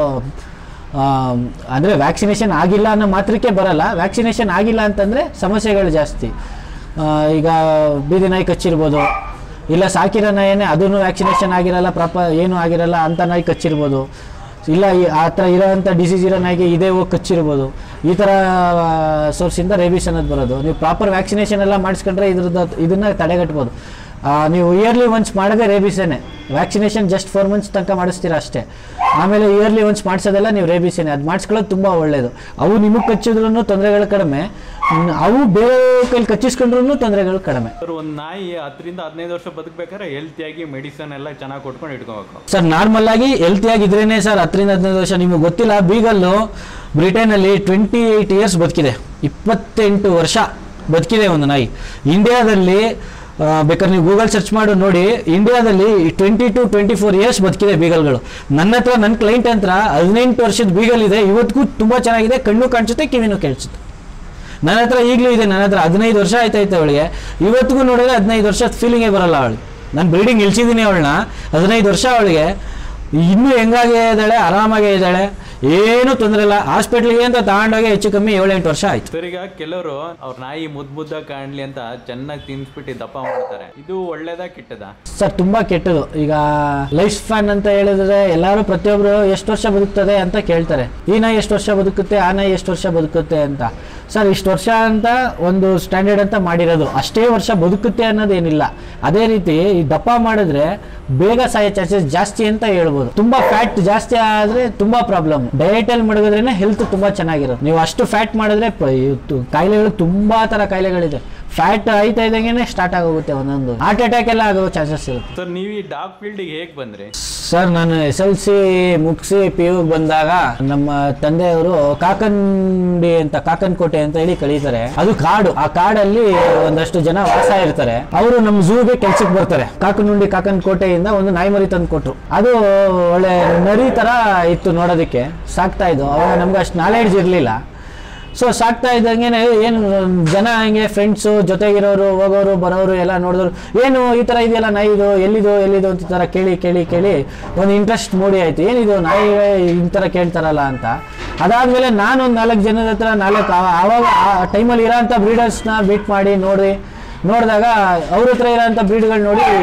ಅಂದರೆ ವ್ಯಾಕ್ಸಿನೇಷನ್ ಆಗಿಲ್ಲ ಅನ್ನೋ ಮಾತ್ರಕ್ಕೆ ಬರಲ್ಲ. ವ್ಯಾಕ್ಸಿನೇಷನ್ ಆಗಿಲ್ಲ ಅಂತಂದರೆ ಸಮಸ್ಯೆಗಳು ಜಾಸ್ತಿ. ಈಗ ಬೀದಿ ನಾಯಿ ಕಚ್ಚಿರ್ಬೋದು, ಇಲ್ಲ ಸಾಕಿರೋ ನಾಯಿನೇ ಅದೂ ವ್ಯಾಕ್ಸಿನೇಷನ್ ಆಗಿರಲ್ಲ, ಪ್ರಾಪರ್ ಏನೂ ಆಗಿರಲ್ಲ ಅಂತ ನಾಯಿ ಕಚ್ಚಿರ್ಬೋದು. ಇಲ್ಲ ಆ ಥರ ಇರೋವಂಥ ಡಿಸೀಸ್ ಇರೋ ನಾಯಿಗೆ ಇದೇ ಹೋಗಿ ಕಚ್ಚಿರ್ಬೋದು. ಈ ಥರ ಸೋರ್ಸಿಂದ ರೇಬೀಸ್ ಅನ್ನೋದು ಬರೋದು. ನೀವು ಪ್ರಾಪರ್ ವ್ಯಾಕ್ಸಿನೇಷನ್ ಎಲ್ಲ ಮಾಡಿಸ್ಕೊಂಡ್ರೆ ಇದ್ರದ್ದು ಇದನ್ನು ತಡೆಗಟ್ಬೋದು. ನೀವು ಇಯರ್ಲಿ ಒನ್ಸ್ ಮಾಡೋದೇ ರೇಬೀಸೇನೆ. ವ್ಯಾಕ್ಸಿನೇಷನ್ ಜಸ್ಟ್ ಫೋರ್ ಮಂತ್ಸ್ ತನಕ ಮಾಡಿಸ್ತೀರಾ ಅಷ್ಟೇ. ಆಮೇಲೆ ಇಯರ್ಲಿ ಒನ್ಸ್ ಮಾಡಿಸೋದೆಲ್ಲ ನೀವು ರೇಬೀಸೇನೆ. ಅದು ಮಾಡಿಸ್ಕೊಳ್ಳೋದು ತುಂಬ ಒಳ್ಳೆಯದು. ಅವು ನಿಮಗೆ ಕಚ್ಚಿದ್ರೂ ತೊಂದರೆಗಳು ಕಡಿಮೆ, ಅವು ಬೇರೆ ಕೈಲಿ ಕಚ್ಚಿಸ್ಕೊಂಡ್ರೂ ತೊಂದರೆಗಳು ಕಡಿಮೆ. ಸರ್, ಒಂದು ನಾಯಿ ಹತ್ತರಿಂದ ಹದಿನೈದು ವರ್ಷ ಬದುಕಬೇಕಾದ್ರೆ ಹೆಲ್ತಿಯಾಗಿ ಮೆಡಿಸನ್ ಎಲ್ಲ ಚೆನ್ನಾಗಿ ಕೊಟ್ಕೊಂಡು ಇಟ್ಕೋಬೇಕು ಸರ್. ನಾರ್ಮಲ್ ಆಗಿ ಹೆಲ್ತಿಯಾಗಿ ಇದ್ರೇನೆ ಸರ್ ಹತ್ತರಿಂದ ಹದಿನೈದು ವರ್ಷ. ನಿಮಗೆ ಗೊತ್ತಿಲ್ಲ, ಬೀಗಲ್ಲು ಬ್ರಿಟನ್ನಲ್ಲಿ ಟ್ವೆಂಟಿ ಏಯ್ಟ್ ಇಯರ್ಸ್ ಬದುಕಿದೆ, ಇಪ್ಪತ್ತೆಂಟು ವರ್ಷ ಬದುಕಿದೆ ಒಂದು ನಾಯಿ. ಇಂಡಿಯಾದಲ್ಲಿ ಬೇಕಾದ್ರೆ ನೀವು ಗೂಗಲ್ ಸರ್ಚ್ ಮಾಡಿ ನೋಡಿ, ಇಂಡಿಯಾದಲ್ಲಿ twenty two twenty four years ಬದುಕಿದೆ ಬೀಗಲ್ಗಳು. ನನ್ನ ಹತ್ರ ನನ್ನ ಕ್ಲೈಂಟ್ ಹತ್ರ ಹದಿನೆಂಟು ವರ್ಷದ ಬೀಗಲ್ ಇದೆ, ಇವತ್ತಿಗೂ ತುಂಬ ಚೆನ್ನಾಗಿದೆ, ಕಣ್ಣು ಕಾಣಿಸುತ್ತೆ, ಕಿವಿನೂ ಕೇಳಿಸುತ್ತೆ. ನನ್ನ ಹತ್ರ ಈಗಲೂ ಇದೆ, ನನ್ನ ಹತ್ರ ಹದಿನೈದು ವರ್ಷ ಆಯ್ತಾಯ್ತು ಅವಳಿಗೆ, ಇವತ್ತಿಗೂ ನೋಡಿದ್ರೆ ಹದಿನೈದು ವರ್ಷದ ಫೀಲಿಂಗೇ ಬರಲ್ಲ ಅವಳಿಗೆ. ನಾನು ಬ್ರೀಡಿಂಗ್ ಇಳಿಸಿದ್ದೀನಿ ಅವಳನ್ನ, ಹದಿನೈದು ವರ್ಷ ಅವಳಿಗೆ, ಇನ್ನೂ ಹೆಂಗಾಗೇ ಇದ್ದಾಳೆ, ಆರಾಮಾಗೇ ಇದ್ದಾಳೆ, ಏನೂ ತೊಂದರೆ ಇಲ್ಲ. ಹಾಸ್ಪಿಟ್ಲಿಗೆ ಅಂತ ತಗೊಂಡೋಗಿ ಹೆಚ್ಚು ಕಮ್ಮಿ ಏಳೆಂಟು ವರ್ಷ ಆಯ್ತು. ಸರ್, ಈಗ ಕೆಲವರು ಅವ್ರ ನಾಯಿ ಮುದ್ದು ಮುದ್ದ ಕಾಣಲಿ ಅಂತ ಚೆನ್ನಾಗಿ ತಿನ್ಸ್ಬಿಟ್ಟು ದಪ್ಪ ಮಾಡ್ತಾರೆ, ಇದು ಒಳ್ಳೇದಾ ಕೆಟ್ಟದಾ? ಸರ್, ತುಂಬ ಕೆಟ್ಟದು. ಈಗ ಲೈಫ್ ಸ್ಪ್ಯಾನ್ ಅಂತ ಹೇಳಿದ್ರೆ ಎಲ್ಲರೂ ಪ್ರತಿಯೊಬ್ಬರು ಎಷ್ಟು ವರ್ಷ ಬದುಕ್ತದೆ ಅಂತ ಕೇಳ್ತಾರೆ. ಈ ನಾಯಿ ಎಷ್ಟು ವರ್ಷ ಬದುಕುತ್ತೆ, ಆ ನಾಯಿ ಎಷ್ಟು ವರ್ಷ ಬದುಕುತ್ತೆ ಅಂತ. ಸರ್, ಇಷ್ಟು ವರ್ಷ ಅಂತ ಒಂದು ಸ್ಟ್ಯಾಂಡರ್ಡ್ ಅಂತ ಮಾಡಿರೋದು, ಅಷ್ಟೇ ವರ್ಷ ಬದುಕುತ್ತೆ ಅನ್ನೋದೇನಿಲ್ಲ. ಅದೇ ರೀತಿ ಈ ದಪ್ಪ ಮಾಡಿದ್ರೆ ಬೇಗ ಸಾಯೋ ಚಾನ್ಸಸ್ ಜಾಸ್ತಿ ಅಂತ ಹೇಳ್ಬೋದು. ತುಂಬಾ ಫ್ಯಾಟ್ ಜಾಸ್ತಿ ಆದರೆ ತುಂಬಾ ಪ್ರಾಬ್ಲಮ್. ಡಯಟಲ್ಲಿ ಮಡಗಿದ್ರೇನೆ ಹೆಲ್ತ್ ತುಂಬಾ ಚೆನ್ನಾಗಿರುತ್ತೆ. ನೀವು ಅಷ್ಟು ಫ್ಯಾಟ್ ಮಾಡಿದ್ರೆ ಕಾಯಿಲೆಗಳು ತುಂಬಾ ತರ ಕಾಯಿಲೆಗಳಿದೆ. ಫ್ಯಾಟ್ ಆಯ್ತಾ ಇದ್ದಂಗೆ ಸ್ಟಾರ್ಟ್ ಆಗೋಗುತ್ತೆ, ಒಂದೊಂದು ಹಾರ್ಟ್ ಅಟ್ಯಾಕ್ ಎಲ್ಲ ಆಗೋ ಚಾನ್ಸಸ್ ಇರುತ್ತೆ. ಸರ್, ನೀವು ಈ ಡಾಗ್ ಫೀಲ್ಡಿಗೆ ಹೇಗೆ ಬಂದ್ರಿ? ಸರ್, ನಾನು ಎಸ್ ಎಲ್ ಸಿ ಮುಗಿಸಿ ಪಿ ಯು ಬಂದಾಗ ನಮ್ಮ ತಂದೆಯವರು ಕಾಕಂಡಿ ಅಂತ ಕಾಕನ್ಕೋಟೆ ಅಂತ ಹೇಳಿ ಕಳೀತಾರೆ. ಅದು ಕಾಡು. ಆ ಕಾಡಲ್ಲಿ ಒಂದಷ್ಟು ಜನ ವಾಸ ಇರ್ತಾರೆ. ಅವರು ನಮ್ಮ ಝೂಗೆ ಕೆಲ್ಸಕ್ಕೆ ಬರ್ತಾರೆ. ಕಾಕನುಂಡಿ ಕಾಕನ್ಕೋಟೆಯಿಂದ ಒಂದು ನಾಯಿ ಮರಿ ತಂದು ಕೊಟ್ರು. ಅದು ಒಳ್ಳೆ ನರಿ ತರ ಇತ್ತು ನೋಡೋದಕ್ಕೆ, ಸಾಕ್ತಾ ಇದ್ದು. ಅವಾಗ ನಮ್ಗೆ ಅಷ್ಟು ನಾಲೆಡ್ಜ್ ಇರಲಿಲ್ಲ. ಸೊ ಸಾಕ್ತಾ ಇದ್ದಂಗೆ ಏನು ಜನ ಹಂಗೆ ಫ್ರೆಂಡ್ಸು ಜೊತೆಗಿರೋರು ಹೋಗೋರು ಬರೋರು ಎಲ್ಲ ನೋಡಿದ್ರು, ಏನು ಈ ಥರ ಇದೆಯಲ್ಲ ನಾಯಿದು, ಎಲ್ಲಿದು ಎಲ್ಲಿದು ಅಂತ ಥರ ಕೇಳಿ ಕೇಳಿ ಕೇಳಿ ಒಂದು ಇಂಟ್ರೆಸ್ಟ್ ಮೂಡಿ ಆಯಿತು. ಏನಿದು ನಾಯಿ ಈ ಥರ ಕೇಳ್ತಾರಲ್ಲ ಅಂತ. ಅದಾದಮೇಲೆ ನಾನೊಂದು ನಾಲ್ಕು ಜನದ ಹತ್ರ ನಾಲ್ಕು ಆವಾಗ ಆ ಟೈಮಲ್ಲಿ ಇರೋಂಥ ಬ್ರೀಡರ್ಸ್ನ ಮೀಟ್ ಮಾಡಿ ನೋಡಿ ನೋಡಿದಾಗ ಅವ್ರ ಹತ್ರ ಇರೋಂಥ ಬ್ರೀಡ್ಗಳು ನೋಡಿ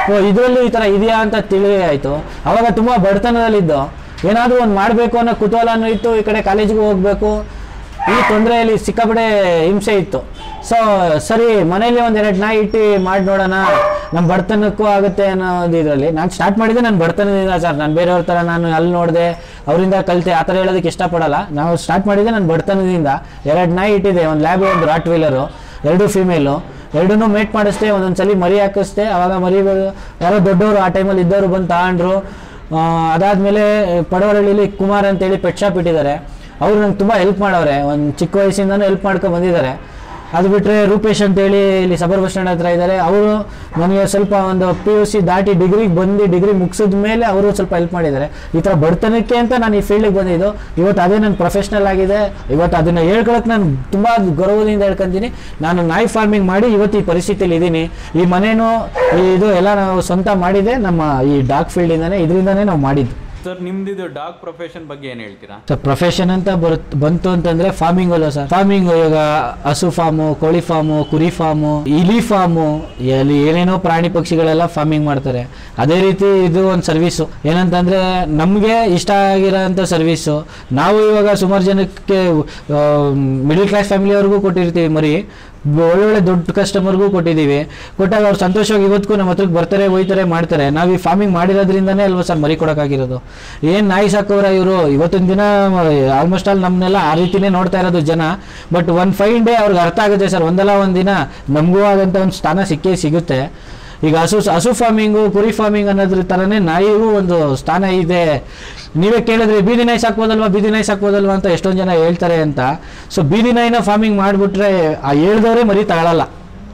ಓ ಇದರಲ್ಲಿ ಈ ಥರ ಇದೆಯಾ ಅಂತ ತಿಳಿ ಆಯಿತು. ಅವಾಗ ತುಂಬ ಬಡತನದಲ್ಲಿದ್ದು ಏನಾದರೂ ಒಂದು ಮಾಡಬೇಕು ಅನ್ನೋ ಕುತೂಹಲನೂ ಇತ್ತು. ಈ ಕಡೆ ಕಾಲೇಜಿಗೆ ಹೋಗಬೇಕು, ಈ ತೊಂದರೆಯಲ್ಲಿ ಸಿಕ್ಕಾಪಡೆ ಹಿಂಸೆ ಇತ್ತು. ಸೊ ಸರಿ ಮನೇಲಿ ಒಂದೆರಡು ನಾಯಿ ಇಟ್ಟು ಮಾಡಿ ನೋಡೋಣ, ನಮ್ಮ ಬಡತನಕ್ಕೂ ಆಗುತ್ತೆ ಅನ್ನೋ ಒಂದು ಇದರಲ್ಲಿ ನಾನು ಸ್ಟಾರ್ಟ್ ಮಾಡಿದ್ದೆ. ನಾನು ಬಡತನದಿಂದ ಸರ್, ನಾನು ಬೇರೆಯವ್ರ ಥರ ನಾನು ಅಲ್ಲಿ ನೋಡಿದೆ ಅವರಿಂದ ಕಲಿತೆ ಆ ಥರ ಹೇಳೋದಕ್ಕೆ ಇಷ್ಟಪಡಲ್ಲ. ನಾವು ಸ್ಟಾರ್ಟ್ ಮಾಡಿದ್ದೆ ನಾನು ಬಡತನದಿಂದ. ಎರಡು ನಾಯಿ ಇಟ್ಟಿದ್ದೆ, ಒಂದು ಲ್ಯಾಬ್ ಒಂದು ರಾಟ್ ವೀಲರು, ಎರಡು ಫೀಮೇಲು, ಎರಡನ್ನೂ ಮೇಟ್ ಮಾಡಿಸ್ದೆ. ಒಂದೊಂದು ಸಲ ಮರಿ ಹಾಕಿಸ್ದೆ. ಆವಾಗ ಮರಿ ಯಾರೋ ದೊಡ್ಡವರು ಆ ಟೈಮಲ್ಲಿ ಇದ್ದವರು ಬಂದು ತಗೊಂಡ್ರು. ಅದಾದಮೇಲೆ ಪಡವರಳ್ಳಿಲಿ ಕುಮಾರ್ ಅಂತೇಳಿ ಪೆಟ್ ಶಾಪ್ ಇಟ್ಟಿದ್ದಾರೆ. ಅವರು ನಂಗೆ ತುಂಬ ಹೆಲ್ಪ್ ಮಾಡವ್ರೆ, ಒಂದು ಚಿಕ್ಕ ವಯಸ್ಸಿಂದನೂ ಹೆಲ್ಪ್ ಮಾಡ್ಕೊಂಡು ಬಂದಿದ್ದಾರೆ. ಅದು ಬಿಟ್ಟರೆ ರೂಪೇಶ್ ಅಂತೇಳಿ ಇಲ್ಲಿ ಸಬರ್ ಬಸ್ ಸ್ಟ್ಯಾಂಡ್ ಹತ್ರ ಇದ್ದಾರೆ. ಅವರು ನನಗೆ ಸ್ವಲ್ಪ ಒಂದು ಪಿ ಯು ಸಿ ದಾಟಿ ಡಿಗ್ರಿಗೆ ಬಂದು ಡಿಗ್ರಿ ಮುಗಿಸಿದ ಮೇಲೆ ಅವರು ಸ್ವಲ್ಪ ಹೆಲ್ಪ್ ಮಾಡಿದ್ದಾರೆ. ಈ ಥರ ಬಡತನಕ್ಕೆ ಅಂತ ನಾನು ಈ ಫೀಲ್ಡಿಗೆ ಬಂದಿದ್ದು. ಇವತ್ತು ಅದೇ ನನ್ನ ಪ್ರೊಫೆಷ್ನಲ್ ಆಗಿದೆ. ಇವತ್ತು ಅದನ್ನು ಹೇಳ್ಕೊಳಕ್ಕೆ ನಾನು ತುಂಬ ಗೌರವದಿಂದ ಹೇಳ್ಕೊತೀನಿ. ನಾನು ನಾಯಿ ಫಾರ್ಮಿಂಗ್ ಮಾಡಿ ಇವತ್ತು ಈ ಪರಿಸ್ಥಿತಿಯಲ್ಲಿ ಇದ್ದೀನಿ. ಈ ಮನೇನು ಇದು ಎಲ್ಲ ನಾವು ಸ್ವಂತ ಮಾಡಿದೆ, ನಮ್ಮ ಈ ಡಾಗ್ ಫೀಲ್ಡಿಂದನೇ, ಇದರಿಂದನೇ ನಾವು ಮಾಡಿದ್ದು. ಸರ್ ನಿಮ್ದಿದು ಡಾಗ್ ಪ್ರೊಫೆಷನ್ ಬಗ್ಗೆ ಏನು ಹೇಳ್ತೀರಾ? ಸರ್ ಪ್ರೊಫೆಷನ್ ಅಂತ ಬರುತ್ ಬಂತು ಅಂತಂದ್ರೆ ಫಾರ್ಮಿಂಗ್ ಅಲ್ಲ ಸರ್. ಫಾರ್ಮಿಂಗ್ ಇವಾಗ ಹಸು ಫಾರ್ಮು, ಕೋಳಿ ಫಾರ್ಮು, ಕುರಿ ಫಾರ್ಮು, ಇಲಿ ಫಾರ್ಮು, ಅಲ್ಲಿ ಏನೇನೋ ಪ್ರಾಣಿ ಪಕ್ಷಿಗಳೆಲ್ಲ ಫಾರ್ಮಿಂಗ್ ಮಾಡ್ತಾರೆ. ಅದೇ ರೀತಿ ಇದು ಒಂದು ಸರ್ವಿಸು. ಏನಂತಂದ್ರೆ ನಮಗೆ ಇಷ್ಟ ಆಗಿರೋಂಥ ಸರ್ವಿಸು. ನಾವು ಇವಾಗ ಸುಮಾರು ಜನಕ್ಕೆ ಮಿಡಲ್ ಕ್ಲಾಸ್ ಫ್ಯಾಮಿಲಿಯವ್ರಿಗೂ ಕೊಟ್ಟಿರ್ತೀವಿ ಮರಿ, ಒಳ್ಳೊಳ್ಳೆ ದೊಡ್ಡ ಕಸ್ಟಮರ್ಗೂ ಕೊಟ್ಟಿದ್ದೀವಿ. ಕೊಟ್ಟಾಗ ಅವ್ರು ಸಂತೋಷವಾಗಿ ಇವತ್ತಿಗೂ ನಮ್ಮ ಹತ್ರಕ್ಕೆ ಬರ್ತಾರೆ, ಹೋಯ್ತಾರೆ, ಮಾಡ್ತಾರೆ. ನಾವು ಈ ಫಾರ್ಮಿಂಗ್ ಮಾಡಿರೋದ್ರಿಂದನೇ ಅಲ್ವಾ ಸರ್ ಮರಿ ಕೊಡೋಕ್ಕಾಗಿರೋದು. ಏನು ನಾಯಿ ಸಾಕೋರ ಇವರು ಇವತ್ತಿನ ದಿನ ಆಲ್ಮೋಸ್ಟ್ ಆಲ್ ನಮ್ಮನ್ನೆಲ್ಲ ಆ ರೀತಿನೇ ನೋಡ್ತಾ ಇರೋದು ಜನ. ಬಟ್ ಒನ್ ಫೈನ್ ಡೇ ಅವ್ರಿಗೆ ಅರ್ಥ ಆಗುತ್ತೆ ಸರ್, ಒಂದಲ್ಲ ಒಂದು ದಿನ ನಮಗೂ ಆದಂಥ ಒಂದು ಸ್ಥಾನ ಸಿಕ್ಕೇ ಸಿಗುತ್ತೆ. ಈಗ ಹಸು ಹಸು ಫಾರ್ಮಿಂಗು, ಕುರಿ ಫಾರ್ಮಿಂಗ್ ಅನ್ನೋದ್ರ ಥರನೇ ನಾಯಿಗೂ ಒಂದು ಸ್ಥಾನ ಇದೆ. ನೀವೇ ಕೇಳಿದ್ರೆ ಬೀದಿ ನಾಯಿ ಸಾಕ್ಬೋದಲ್ವಾ, ಬೀದಿ ನಾಯಿ ಸಾಕ್ಬೋದಲ್ವಾ ಅಂತ ಎಷ್ಟೊಂದು ಜನ ಹೇಳ್ತಾರೆ ಅಂತ. ಸೊ ಬೀದಿ ನಾಯಿನ ಫಾರ್ಮಿಂಗ್ ಮಾಡಿಬಿಟ್ರೆ ಆ ಹೇಳ್ದವರೇ ಮರಿ ತಗೊಳ್ಳಲ್ಲ.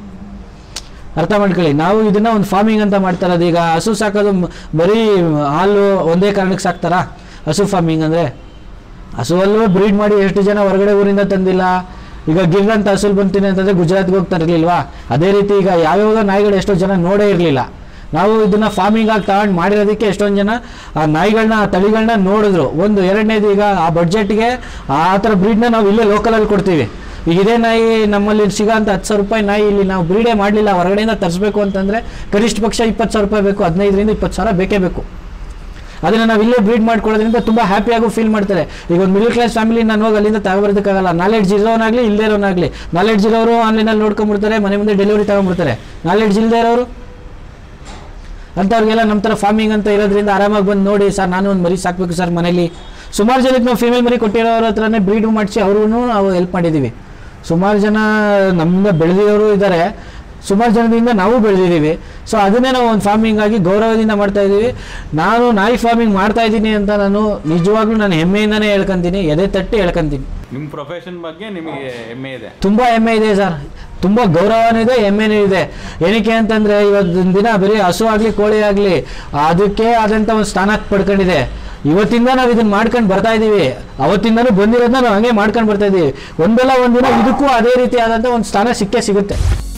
ಅರ್ಥ ಮಾಡ್ಕೊಳ್ಳಿ. ನಾವು ಇದನ್ನ ಒಂದು ಫಾರ್ಮಿಂಗ್ ಅಂತ ಮಾಡ್ತಾ ಇರೋದು. ಈಗ ಹಸು ಸಾಕೋದು ಬರೀ ಹಾಲು ಒಂದೇ ಕಾರಣಕ್ಕೆ ಸಾಕ್ತಾರಾ? ಹಸು ಫಾರ್ಮಿಂಗ್ ಅಂದರೆ ಹಸುವಲ್ಲೂ ಬ್ರೀಡ್ ಮಾಡಿ ಎಷ್ಟು ಜನ ಹೊರಗಡೆ ಊರಿಂದ ತಂದಿಲ್ಲ. ಈಗ ಗಿರ್ ಅಂತ ಹಸುಲ್ ಬಂತೀನಿ ಅಂತಂದರೆ ಗುಜರಾತ್ಗೆ ಹೋಗ್ತಾ ಇರಲಿಲ್ವಾ? ಅದೇ ರೀತಿ ಈಗ ಯಾವ್ಯಾವ ನಾಯಿಗಳು ಎಷ್ಟೋ ಜನ ನೋಡೇ ಇರಲಿಲ್ಲ. ನಾವು ಇದನ್ನ ಫಾರ್ಮಿಂಗ್ ಆಗಿ ತಗೊಂಡು ಮಾಡಿರೋದಕ್ಕೆ ಎಷ್ಟೊಂದು ಜನ ಆ ನಾಯಿಗಳನ್ನ ಆ ತಳಿಗಳನ್ನ ನೋಡಿದ್ರು. ಒಂದು ಎರಡನೇದು, ಈಗ ಆ ಬಡ್ಜೆಟ್ಗೆ ಆ ಥರ ಬ್ರೀಡ್ನ ನಾವು ಇಲ್ಲೇ ಲೋಕಲಲ್ಲಿ ಕೊಡ್ತೀವಿ. ಈಗ ಇದೇ ನಾಯಿ ನಮ್ಮಲ್ಲಿ ಸಿಗೋ ಅಂತ ಹತ್ತು ಸಾವಿರ ರೂಪಾಯಿ ನಾಯಿ ಇಲ್ಲಿ ನಾವು ಬ್ರೀಡೇ ಮಾಡಲಿಲ್ಲ, ಹೊರಗಡೆಯಿಂದ ತರಿಸ್ಬೇಕು ಅಂತಂದರೆ ಕನಿಷ್ಠ ಪಕ್ಷ ಇಪ್ಪತ್ತು ಸಾವಿರ ರೂಪಾಯಿ ಬೇಕು, ಹದಿನೈದರಿಂದ ಇಪ್ಪತ್ತು ಸಾವಿರ ಬೇಕೇ ಬೇಕು. ಅದನ್ನು ನಾವು ಇಲ್ಲೇ ಬ್ರೀಡ್ ಮಾಡ್ಕೊಳ್ಳೋದ್ರಿಂದ ತುಂಬ ಹ್ಯಾಪಿಯಾಗೂ ಫೀಲ್ ಮಾಡ್ತಾರೆ. ಈಗ ಒಂದು ಮಿಡಲ್ ಕ್ಲಾಸ್ ಫ್ಯಾಮಿಲಿ ನಾನು ಹೋಗಿ ಅಲ್ಲಿಂದ ತಗೊಬರೋದಕ್ಕಾಗಲ್ಲ. ನಾಲೆಡ್ಜ್ ಇರೋನಾಗಲಿ ಇಲ್ಲದೇ ಇರೋನಾಗಲಿ, ನಾಲೆಡ್ಜ್ ಇರೋರು ಆನ್ಲೈನಲ್ಲಿ ನೋಡ್ಕೊಂಡ್ಬಿಡ್ತಾರೆ, ಮನೆ ಮುಂದೆ ಡೆಲಿವರಿ ತಗೊಂಡ್ಬಿಡ್ತಾರೆ. ನಾಲೆಡ್ಜ್ ಇಲ್ಲದೆ ಇರೋರು ಅಂಥವ್ರಿಗೆಲ್ಲ ನಮ್ಮ ಥರ ಫಾರ್ಮಿಂಗ್ ಅಂತ ಇರೋದ್ರಿಂದ ಆರಾಮಾಗಿ ಬಂದು ನೋಡಿ ಸರ್ ನಾನು ಒಂದು ಮರಿ ಸಾಕಬೇಕು ಸರ್ ಮನೇಲಿ. ಸುಮಾರು ಜನಕ್ಕೆ ನಾವು ಫೀಮೇಲ್ ಮರಿ ಕೊಟ್ಟಿರೋರ ಹತ್ರನೇ ಬ್ರೀಡ್ ಮಾಡಿಸಿ ಅವ್ರೂ ನಾವು ಹೆಲ್ಪ್ ಮಾಡಿದ್ದೀವಿ. ಸುಮಾರು ಜನ ನಮ್ಮಿಂದ ಬೆಳೆದಿರೋರು ಇದ್ದಾರೆ, ಸುಮಾರು ಜನದಿಂದ ನಾವು ಬೆಳೆದಿದ್ದೀವಿ. ಸೊ ಅದನ್ನೇ ನಾವು ಒಂದು ಫಾರ್ಮಿಂಗ್ ಆಗಿ ಗೌರವದಿಂದ ಮಾಡ್ತಾ ಇದ್ದೀವಿ. ನಾನು ನಾಯಿ ಫಾರ್ಮಿಂಗ್ ಮಾಡ್ತಾ ಇದ್ದೀನಿ ಅಂತ ನಾನು ನಿಜವಾಗ್ಲೂ ನಾನು ಹೆಮ್ಮೆಯಿಂದನೇ ಹೇಳ್ಕೊಂತೀನಿ, ಎದೆ ತಟ್ಟಿ ಹೇಳ್ಕೊಂತೀನಿ. ನಿಮ್ಮ ಪ್ರೊಫೆಷನ್ ಬಗ್ಗೆ ನಿಮಗೆ ಹೆಮ್ಮೆ ಇದೆ? ತುಂಬ ಹೆಮ್ಮೆ ಇದೆ ಸರ್, ತುಂಬ ಗೌರವನೂ ಇದೆ, ಹೆಮ್ಮೆನೂ ಇದೆ. ಏನಕ್ಕೆ ಅಂತಂದರೆ ಇವತ್ತಿನ ದಿನ ಬರೀ ಹಸು ಆಗಲಿ ಕೋಳಿ ಆಗಲಿ ಅದಕ್ಕೆ ಆದಂಥ ಒಂದು ಸ್ಥಾನ ಪಡ್ಕೊಂಡಿದೆ. ಇವತ್ತಿಂದ ನಾವು ಇದನ್ನ ಮಾಡ್ಕೊಂಡು ಬರ್ತಾ ಇದ್ದೀವಿ, ಅವತ್ತಿಂದನೂ ಬಂದಿರೋದನ್ನ ನಾವು ಹಂಗೆ ಮಾಡ್ಕೊಂಡು ಬರ್ತಾ ಇದ್ದೀವಿ. ಒಂದಲ್ಲ ಒಂದಿನ ಇದಕ್ಕೂ ಅದೇ ರೀತಿ ಆದಂಥ ಒಂದು ಸ್ಥಾನ ಸಿಕ್ಕೇ ಸಿಗುತ್ತೆ.